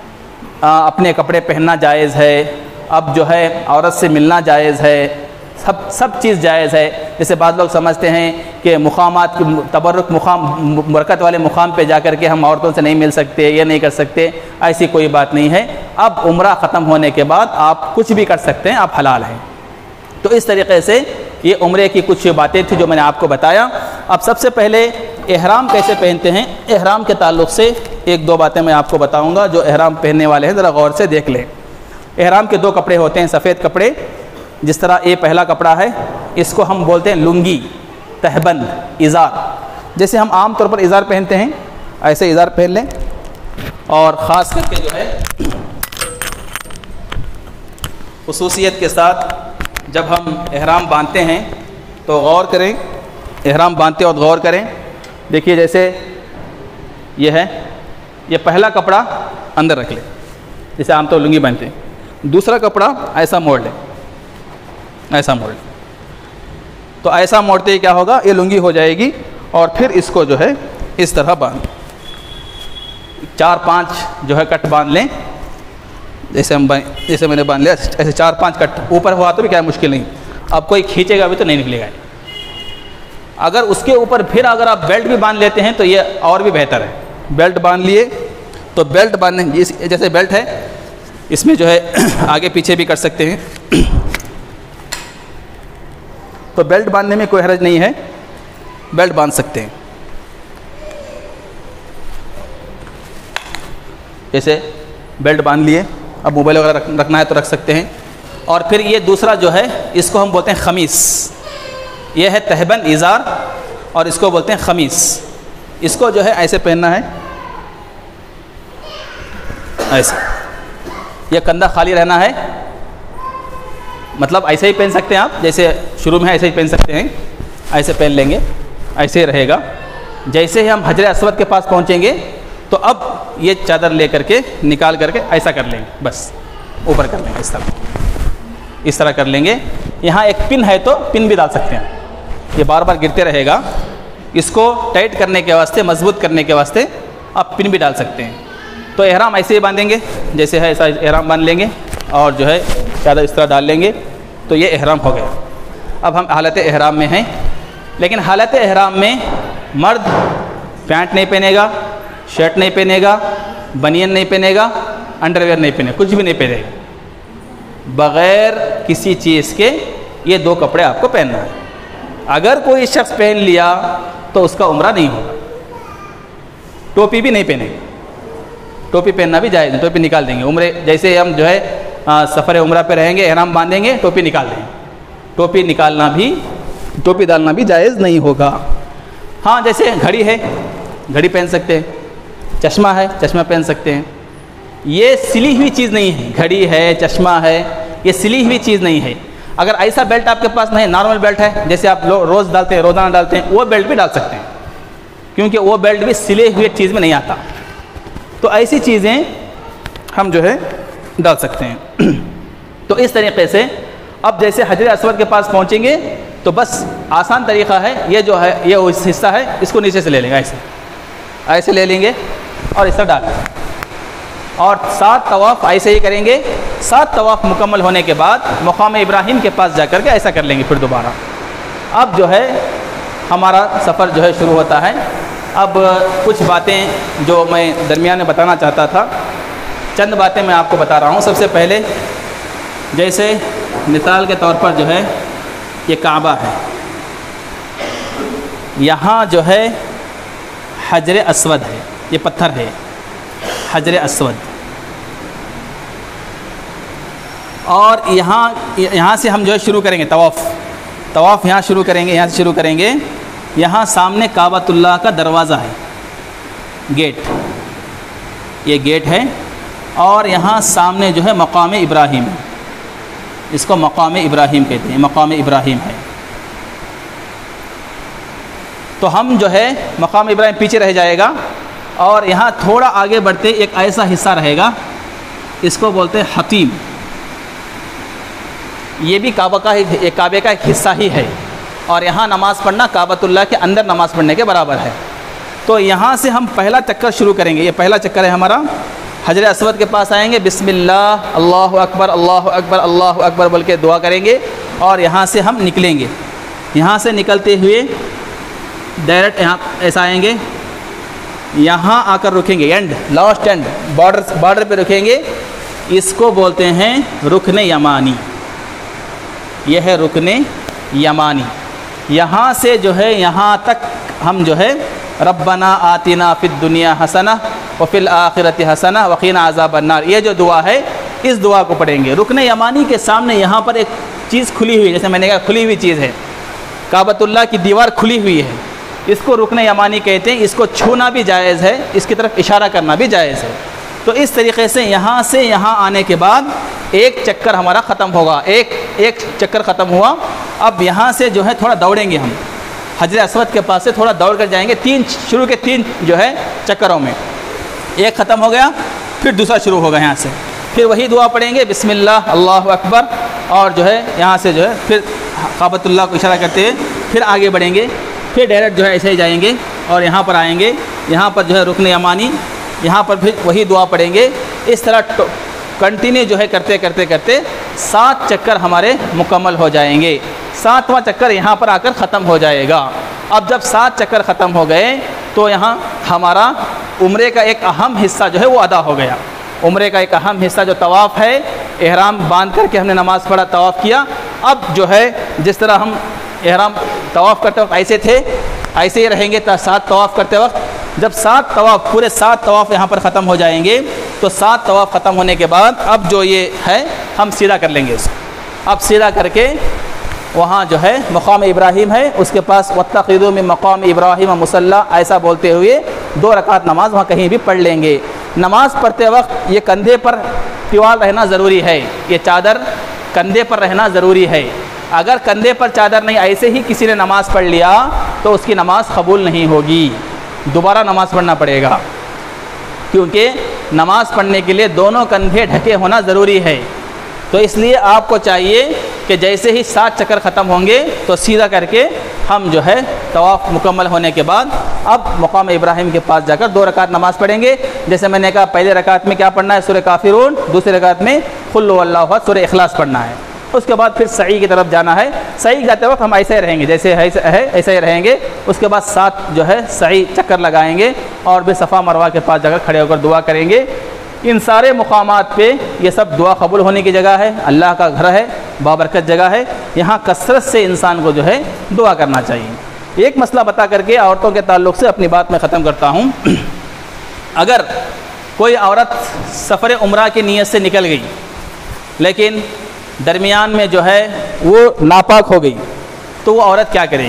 اپنے کپڑے پہننا جائز ہے، اب جو ہے عورت سے ملنا جائز ہے، سب چیز جائز ہے۔ جیسے بعض لوگ سمجھتے ہیں کہ مقامات کی تبرک مقام، برکت والے مقام پہ جا کر کے ہم عورتوں سے نہیں مل سکتے، یہ نہیں کر سکتے، ایسی کوئی بات نہیں ہے۔ اب عمرہ ختم ہونے کے بعد آپ کچھ بھی کر سکتے ہیں، آپ حلال ہیں۔ تو اس طریقے سے یہ عمرے کی کچھ باتیں تھیں جو میں نے آپ کو بتایا۔ اب سب سے پہلے احرام کیسے پہنتے ہیں، احرام کے تعلق سے 1-2 باتیں میں آپ کو بتاؤں گا۔ جو احرام پہننے والے ہیں ذرا غور سے دیکھ لیں۔ احرام کے 2 کپڑے ہوتے ہیں، سفید کپڑے، جس طرح یہ پہلا کپڑا ہے، اس کو ہم بولتے ہیں لنگی، تہبند، ازار۔ جیسے ہم عام طور پر ازار پہنتے ہیں ایسے ازار پہن لیں، اور خاص کر کے جو ہے خصوصیت کے ساتھ جب ہم احرام باندھتے ہیں تو غور کریں، احرام باندھتے وقت غور کریں۔ دیکھیے جیسے یہ ہے، یہ پہلا کپڑا اندر رکھ لیں، جیسے عام طور لنگی باندھتے ہیں. دوسرا کپڑا ایسا موڑ لیں, ایسا موڑ لیں. تو ایسا موڑتے ہی کیا ہوگا, یہ لنگی ہو جائے گی. اور پھر اس کو جو ہے اس طرح باندھ 4-5 جو ہے کٹ باندھ لیں. جیسے میں نے باندھ لیا ایسے 4-5 کٹ. اوپر ہوا تو بھی کیا مشکل نہیں, اب کوئی کھینچے گا بھی تو نہیں نکلے گا. اگر اس کے اوپر پھر اگر آپ بیلٹ بھی باندھ لیتے ہیں تو یہ اور بھی بہتر ہے. بیلٹ باندھ لیے تو بیلٹ باندھنے جیسے بیلٹ ہے اس میں جو ہے آگے پیچھے بھی کر سکتے ہیں. تو بیلٹ باندھنے میں کوئی حرج نہیں ہے, بیلٹ باندھ سکتے ہیں. جیسے بیلٹ باندھ لیے, اب موبائل وغیرہ رکھنا ہے تو رکھ سکتے ہیں. اور پھر یہ دوسرا جو ہے اس کو ہم بولتے ہیں خمیس. یہ ہے تہبند ازار اور اس کو بولتے ہیں خمیس. اس کو جو ہے ایسے پہننا ہے, ایسے. یہ کندھا خالی رہنا ہے, مطلب ایسے ہی پہن سکتے ہیں آپ, جیسے شروع میں ایسے ہی پہن سکتے ہیں. ایسے پہن لیں گے, ایسے ہی رہے گا. جیسے ہی ہم حجر اسود کے پاس پہنچیں گے تو اب یہ چادر لے کر کے نکال کر کے ایسا کر لیں گے, بس اوپر کر لیں گے اس طرح کر لیں گے. یہاں ایک پن ہے تو پن بھی ڈال سکتے ہیں, یہ بار بار گرتے رہے گا. اس کو ٹائٹ کرنے کے واسطے, مضبوط کرنے کے واسطے آپ پن بھی ڈال سکتے ہیں. تو احرام ایسے ہی باندھیں گے, جیسے ہے ایسا احرام باندھ لیں گے اور جو ہے چادر اس طرح ڈال لیں گے. تو یہ احرام ہو گیا. اب ہم حالت احرام میں ہیں, لیکن حالت احرام میں مرد پینٹ نہیں پہنے گا, شرٹ نہیں پہنے گا, بنین نہیں پہنے گا, انڈر ویئر نہیں پہنے, کچھ بھی نہیں پہنے گا. بغیر کسی چیز کے یہ 2 کپڑے آپ کو پہننا ہے. اگر کوئی شخص پہن لیا تو اس کا عمرہ نہیں ہوگا. ٹوپی بھی نہیں پہنے گا, ٹوپی پہننا بھی جائز ہے, ٹوپی نکال دیں گے. عمرے جیسے ہم جو ہے سفر عمرہ پہ رہیں گے, احرام باندھیں گے, ٹوپی نکال دیں گے. ٹوپی نکالنا بھی, ٹوپی ڈالنا بھی جائز نہیں ہوگا. ہاں جیسے گھڑی ہے, گھڑی پہن سکتے ہیں. چشمہ ہے, چشمہ پہن سکتے ہیں. یہ سلی ہوئی چیز نہیں ہے. گھڑی ہے, چشمہ ہے, یہ سلی ہوئی چیز نہیں ہے. اگر ایسا بیلٹ آپ کے پاس نہیں, نارمل بیلٹ ہے جیسے آپ روز ڈالتے ہیں, روزانہ ڈالتے ہیں, وہ بیلٹ بھی ڈال سکتے ہیں, کیونکہ وہ بیلٹ بھی سلے ہوئے چیز میں نہیں آتا. تو ایسی چیزیں ہم جو ہے ڈال سکتے ہیں. تو اس طریقے سے اب جیسے حجر اسود کے پاس پہنچیں گے تو بس آسان طریقہ ہے, یہ جو ہے یہ اس حصہ ہے, اس کو نیچے سے لے لیں گے, ایسے لے لیں گے اور اس طرح ڈال دیں. اور 7 طواف ایسے ہی کریں گے. 7 طواف مکمل ہونے کے بعد مقام ابراہیم کے پاس جا کر کے ایسا کر لیں گے پھر دوبارہ. اب جو ہے ہمارا سفر جو ہے شروع ہوتا ہے. اب کچھ باتیں جو میں درمیان میں بتانا چاہتا تھا, چند باتیں میں آپ کو بتا رہا ہوں. سب سے پہلے جیسے مثال کے طور پر جو ہے یہ کعبہ ہے, یہاں جو ہے حجر اسود ہے, یہ پتھر ہے حجر اسود. اور یہاں سے ہم جو ہے شروع کریں گے طواف یہاں شروع کریں گے, یہاں سے شروع کریں گے. یہاں سامنے کعبۃ اللہ کا دروازہ ہے, گیٹ, یہ گیٹ ہے. اور یہاں سامنے جو ہے مقام ابراہیم, اس کو مقام ابراہیم کہتے ہیں, مقام ابراہیم ہے. تو ہم جو ہے مقام ابراہیم پیچھے رہ جائے گا, اور یہاں تھوڑا آگے بڑھتے ایک ایسا حصہ رہے گا, اس کو بولتے ہیں حتیم. یہ بھی کعبے کا ایک حصہ ہی ہے, اور یہاں نماز پڑھنا کعبۃ اللہ کے اندر نماز پڑھنے کے برابر ہے. تو یہاں سے ہم پہلا چکر شروع کریں گے. یہ پہلا چکر ہے ہمارا. حجر اسود کے پاس آئیں گے, بسم اللہ, اللہ اکبر, اللہ اکبر, اللہ اکبر بول کے دعا کریں گے, اور یہاں سے ہم نکلیں گے. یہاں سے نکلتے ہوئے ڈائریکٹ یہاں ایسا آئیں گے, یہاں آ کر رکیں گے, اینڈ, لاسٹ اینڈ, بارڈر پہ رکیں گے. اس کو بولتے ہیں رکن یمانی. یہ ہے رکن یمانی. یہاں سے جو ہے یہاں تک ہم جو ہے ربنا آتنا فی الدنیا حسنہ وفی الآخرۃ حسنہ وقنا عذاب النار, یہ جو دعا ہے اس دعا کو پڑھیں گے. رکن یمانی کے سامنے یہاں پر ایک چیز کھلی ہوئی ہے, جیسے میں نے کہا کھلی ہوئی چیز ہے, کعبۃ اللہ کی دیوار کھلی ہوئی ہے, اس کو رکن یمانی کہتے ہیں. اس کو چھونا بھی جائز ہے, اس کی طرف اشارہ کرنا بھی جائز ہے. تو اس طریقے سے یہاں آنے کے بعد ایک چکر ہمارا ختم ہوگا. ایک چکر ختم ہوا. اب یہاں سے جو ہے تھوڑا دوڑیں گے, ہم حجر اسود کے پاس سے تھوڑا دوڑ کر جائیں گے. شروع کے 3 جو ہے چکروں میں ایک ختم ہو گیا, پھر دوسرا شروع ہوگا یہاں سے. پھر وہی دعا پڑھیں گے بسم اللہ اللہ اکبر، اور جو ہے یہاں سے جو ہے پھر کعبۃ اللہ کو اشارہ کرتے ہوئے پھر آگے بڑھیں گے، پھر ڈائریکٹ جو ہے ایسے ہی جائیں گے اور یہاں پر آئیں گے، یہاں پر جو ہے رکن یمانی، یہاں پر پھر وہی دعا پڑھیں گے۔ اس طرح کنٹینیو جو ہے کرتے کرتے کرتے 7 چکر ہمارے مکمل ہو جائیں گے۔ 7واں چکر یہاں پر آ کر ختم ہو جائے گا۔ اب جب 7 چکر ختم ہو گئے تو یہاں ہمارا عمرے کا ایک اہم حصہ جو ہے وہ ادا ہو گیا۔ عمرے کا ایک اہم حصہ جو طواف ہے، احرام باندھ کر کے ہم نے نماز پڑھا، طواف کیا۔ اب جو ہے جس طرح ہم احرام طواف کرتے وقت ایسے تھے، ایسے ہی رہیں گے 7 طواف کرتے وقت۔ جب 7 طواف پورے 7 طواف یہاں پر ختم ہو جائیں گے تو 7 طواف ختم ہونے کے بعد اب جو یہ ہے ہم سیدھا کر لیں گے اس کو۔ اب سیدھا کر کے وہاں جو ہے مقام ابراہیم ہے، اس کے پاس واتخذوا من مقام ابراہیم مصلی ایسا بولتے ہوئے 2 رکعت نماز وہاں کہیں بھی پڑھ لیں گے۔ نماز پڑھتے وقت یہ کندھے پر ٹیوال رہنا ضروری ہے، یہ چادر کندھے پر رہنا ضروری ہے۔ اگر کندھے پر چادر نہیں، ایسے ہی کسی نے نماز پڑھ لیا تو اس کی نماز قبول نہیں ہوگی، دوبارہ نماز پڑھنا پڑے گا، کیونکہ نماز پڑھنے کے لیے دونوں کندھے ڈھکے ہونا ضروری ہے۔ تو اس لیے آپ کو چاہیے کہ جیسے ہی 7 چکر ختم ہوں گے تو سیدھا کر کے ہم جو ہے طواف مکمل ہونے کے بعد اب مقام ابراہیم کے پاس جا کر 2 رکعت نماز پڑھیں گے۔ جیسے میں نے کہا پہلے رکعت میں کیا پڑھنا ہے؟ سورہ کافرون، دوسری رکعت میں قل هو اللہ احد سورہ اخلاص پڑھنا ہے۔ اس کے بعد پھر سعی کی طرف جانا ہے۔ سعی جاتے وقت ہم ایسے ہی رہیں گے، جیسے ہے ایسے ہی رہیں گے۔ اس کے بعد 7 جو ہے سعی چکر لگائیں گے اور بھی صفا مروہ کے پاس جا کر کھڑے ہو کر دعا کریں گے۔ ان سارے مقامات پہ یہ سب دعا قبول ہونے کی جگہ ہے، اللہ کا گھر ہے، بابرکت جگہ ہے، یہاں کثرت سے انسان کو جو ہے دعا کرنا چاہیے۔ ایک مسئلہ بتا کر کے عورتوں کے تعلق سے اپنی بات میں ختم کرتا ہوں۔ اگر کوئی عورت سفر عمرہ کی نیت سے نکل گئی لیکن درمیان میں جو ہے وہ ناپاک ہو گئی تو وہ عورت کیا کرے گی؟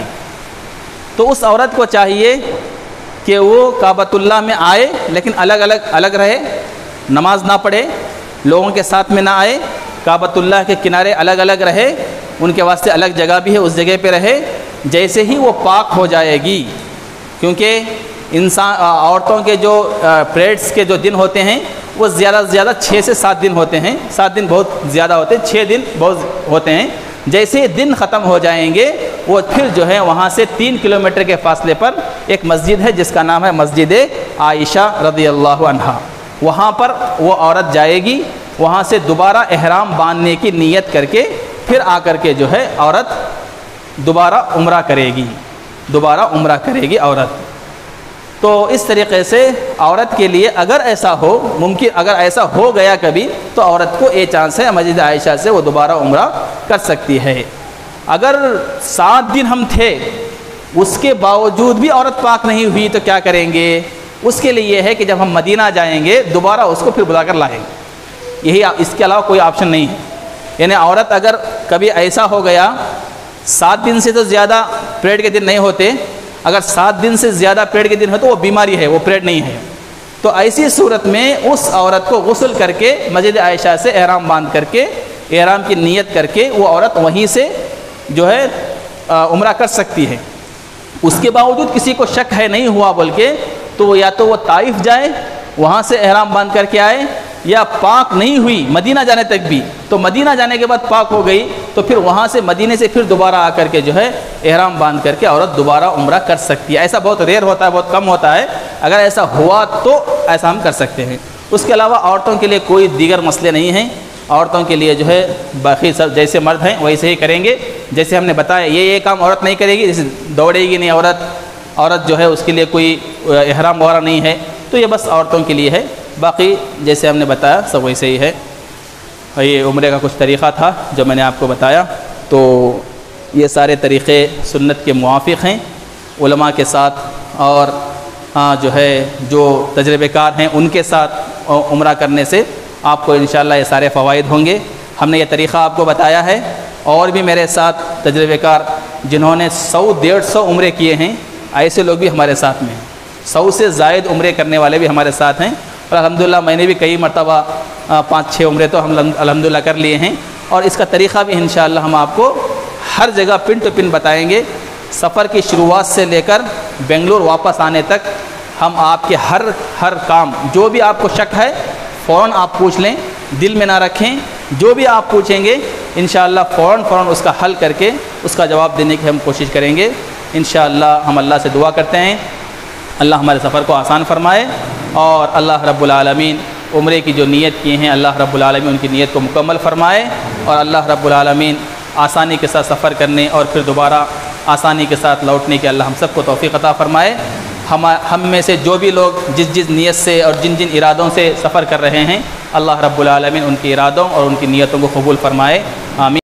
تو اس عورت کو چاہیے کہ وہ کعبۃ اللہ میں آئے لیکن الگ رہے، نماز نہ پڑھے، لوگوں کے ساتھ میں نہ آئے، کعبۃ اللہ کے کنارے الگ رہے، ان کے واسطے الگ جگہ بھی ہے، اس جگہ پہ رہے۔ جیسے ہی وہ پاک ہو جائے گی، کیونکہ عورتوں کے جو پیریڈس کے جو دن ہوتے ہیں وہ زیادہ سے زیادہ 6 سے 7 دن ہوتے ہیں، 7 دن بہت زیادہ ہوتے ہیں، 6 دن بہت ہوتے ہیں۔ جیسے دن ختم ہو جائیں گے وہ پھر جو ہے وہاں سے 3 کلومیٹر کے فاصلے پر ایک مسجد ہے جس کا نام ہے مسجد عائشہ رضی اللہ عنہا، وہاں پر وہ عورت جائے گی، وہاں سے دوبارہ احرام باندھنے کی نیت کر کے پھر آ کر کے جو ہے عورت دوبارہ عمرہ کرے گی عورت۔ تو اس طریقے سے عورت کے لیے اگر ایسا ہو، ممکن اگر ایسا ہو گیا کبھی تو عورت کو یہ چانس ہے مسجد عائشہ سے وہ دوبارہ عمرہ کر سکتی ہے۔ اگر 7 دن ہم تھے اس کے باوجود بھی عورت پاک نہیں ہوئی تو کیا کریں گے؟ اس کے لیے یہ ہے کہ جب ہم مدینہ جائیں گے دوبارہ اس کو پھر بلا کر لائیں گے، یہی، اس کے علاوہ کوئی آپشن نہیں ہے۔ یعنی عورت اگر کبھی ایسا ہو گیا 7 دن سے تو زیادہ پیریڈ کے دن نہیں ہوتے، اگر 7 دن سے زیادہ پیریڈ کے دن ہے تو وہ بیماری ہے، وہ پیریڈ نہیں ہے، تو ایسی صورت میں اس عورت کو غسل کر کے مسجد عائشہ سے احرام باندھ کر کے احرام کی نیت کر کے وہ عورت وہیں سے جو ہے عمرہ کر سکتی ہے۔ اس کے باوجود کسی کو شک ہے نہیں ہوا بول کے تو یا تو وہ طائف جائے، وہاں سے احرام باندھ کر کے آئے، یا پاک نہیں ہوئی مدینہ جانے تک بھی تو مدینہ جانے کے بعد پاک ہو گئی تو پھر وہاں سے مدینے سے پھر دوبارہ آ کر کے جو ہے احرام باندھ کر کے عورت دوبارہ عمرہ کر سکتی ہے۔ ایسا بہت ریئر ہوتا ہے، بہت کم ہوتا ہے، اگر ایسا ہوا تو ایسا ہم کر سکتے ہیں۔ اس کے علاوہ عورتوں کے لیے کوئی دیگر مسئلے نہیں ہیں، عورتوں کے لیے جو ہے باقی سب جیسے مرد ہیں ویسے ہی کریں گے۔ جیسے ہم نے بتایا یہ کام عورت نہیں کرے گی، جیسے دوڑے گی نہیں عورت جو ہے اس کے لیے کوئی احرام وغیرہ نہیں ہے، تو یہ بس عورتوں کے لیے ہے۔ باقی جیسے ہم نے بتایا سب ویسے ہی ہے۔ یہ عمرے کا کچھ طریقہ تھا جو میں نے آپ کو بتایا، تو یہ سارے طریقے سنت کے موافق ہیں علماء کے ساتھ، اور جو ہے جو تجربے کار ہیں ان کے ساتھ عمرہ کرنے سے آپ کو انشاءاللہ یہ سارے فوائد ہوں گے۔ ہم نے یہ طریقہ آپ کو بتایا ہے، اور بھی میرے ساتھ تجربے کار جنہوں نے 100-150 عمرے کیے ہیں ایسے لوگ بھی ہمارے ساتھ میں ہیں، 100 سے زائد عمرے کرنے والے بھی ہمارے ساتھ ہیں، اور الحمدللہ میں نے بھی کئی مرتبہ 5-6 عمرے تو ہم الحمدللہ کر لیے ہیں، اور اس کا طریقہ بھی انشاءاللہ ہم آپ کو ہر جگہ پن ٹو پن بتائیں گے۔ سفر کی شروعات سے لے کر بنگلور واپس آنے تک ہم آپ کے ہر کام جو بھی آپ کو شک ہے فوراً آپ پوچھ لیں، دل میں نہ رکھیں، جو بھی آپ پوچھیں گے انشاءاللہ فوراً اس کا حل کر کے اس کا جواب دینے کی ہم کوشش کریں گے انشاءاللہ۔ ہم اللہ سے دعا کرتے ہیں اللہ ہمارے سفر کو آسان فرمائے، اور اللہ رب العالمین عمرے کی جو نیت کی ہیں اللہ رب العالمین ان کی نیت کو مکمل فرمائے، اور اللہ رب العالمین آسانی کے ساتھ سفر کرنے اور پھر دوبارہ آسانی کے ساتھ لوٹنے کے اللہ ہم سب کو توفیق عطا فرمائے۔ ہم میں سے جو بھی لوگ جس نیت سے اور جن ارادوں سے سفر کر رہے ہیں اللہ رب العالمین ان کے ارادوں اور ان کی نیتوں کو قبول فرمائے، آمین۔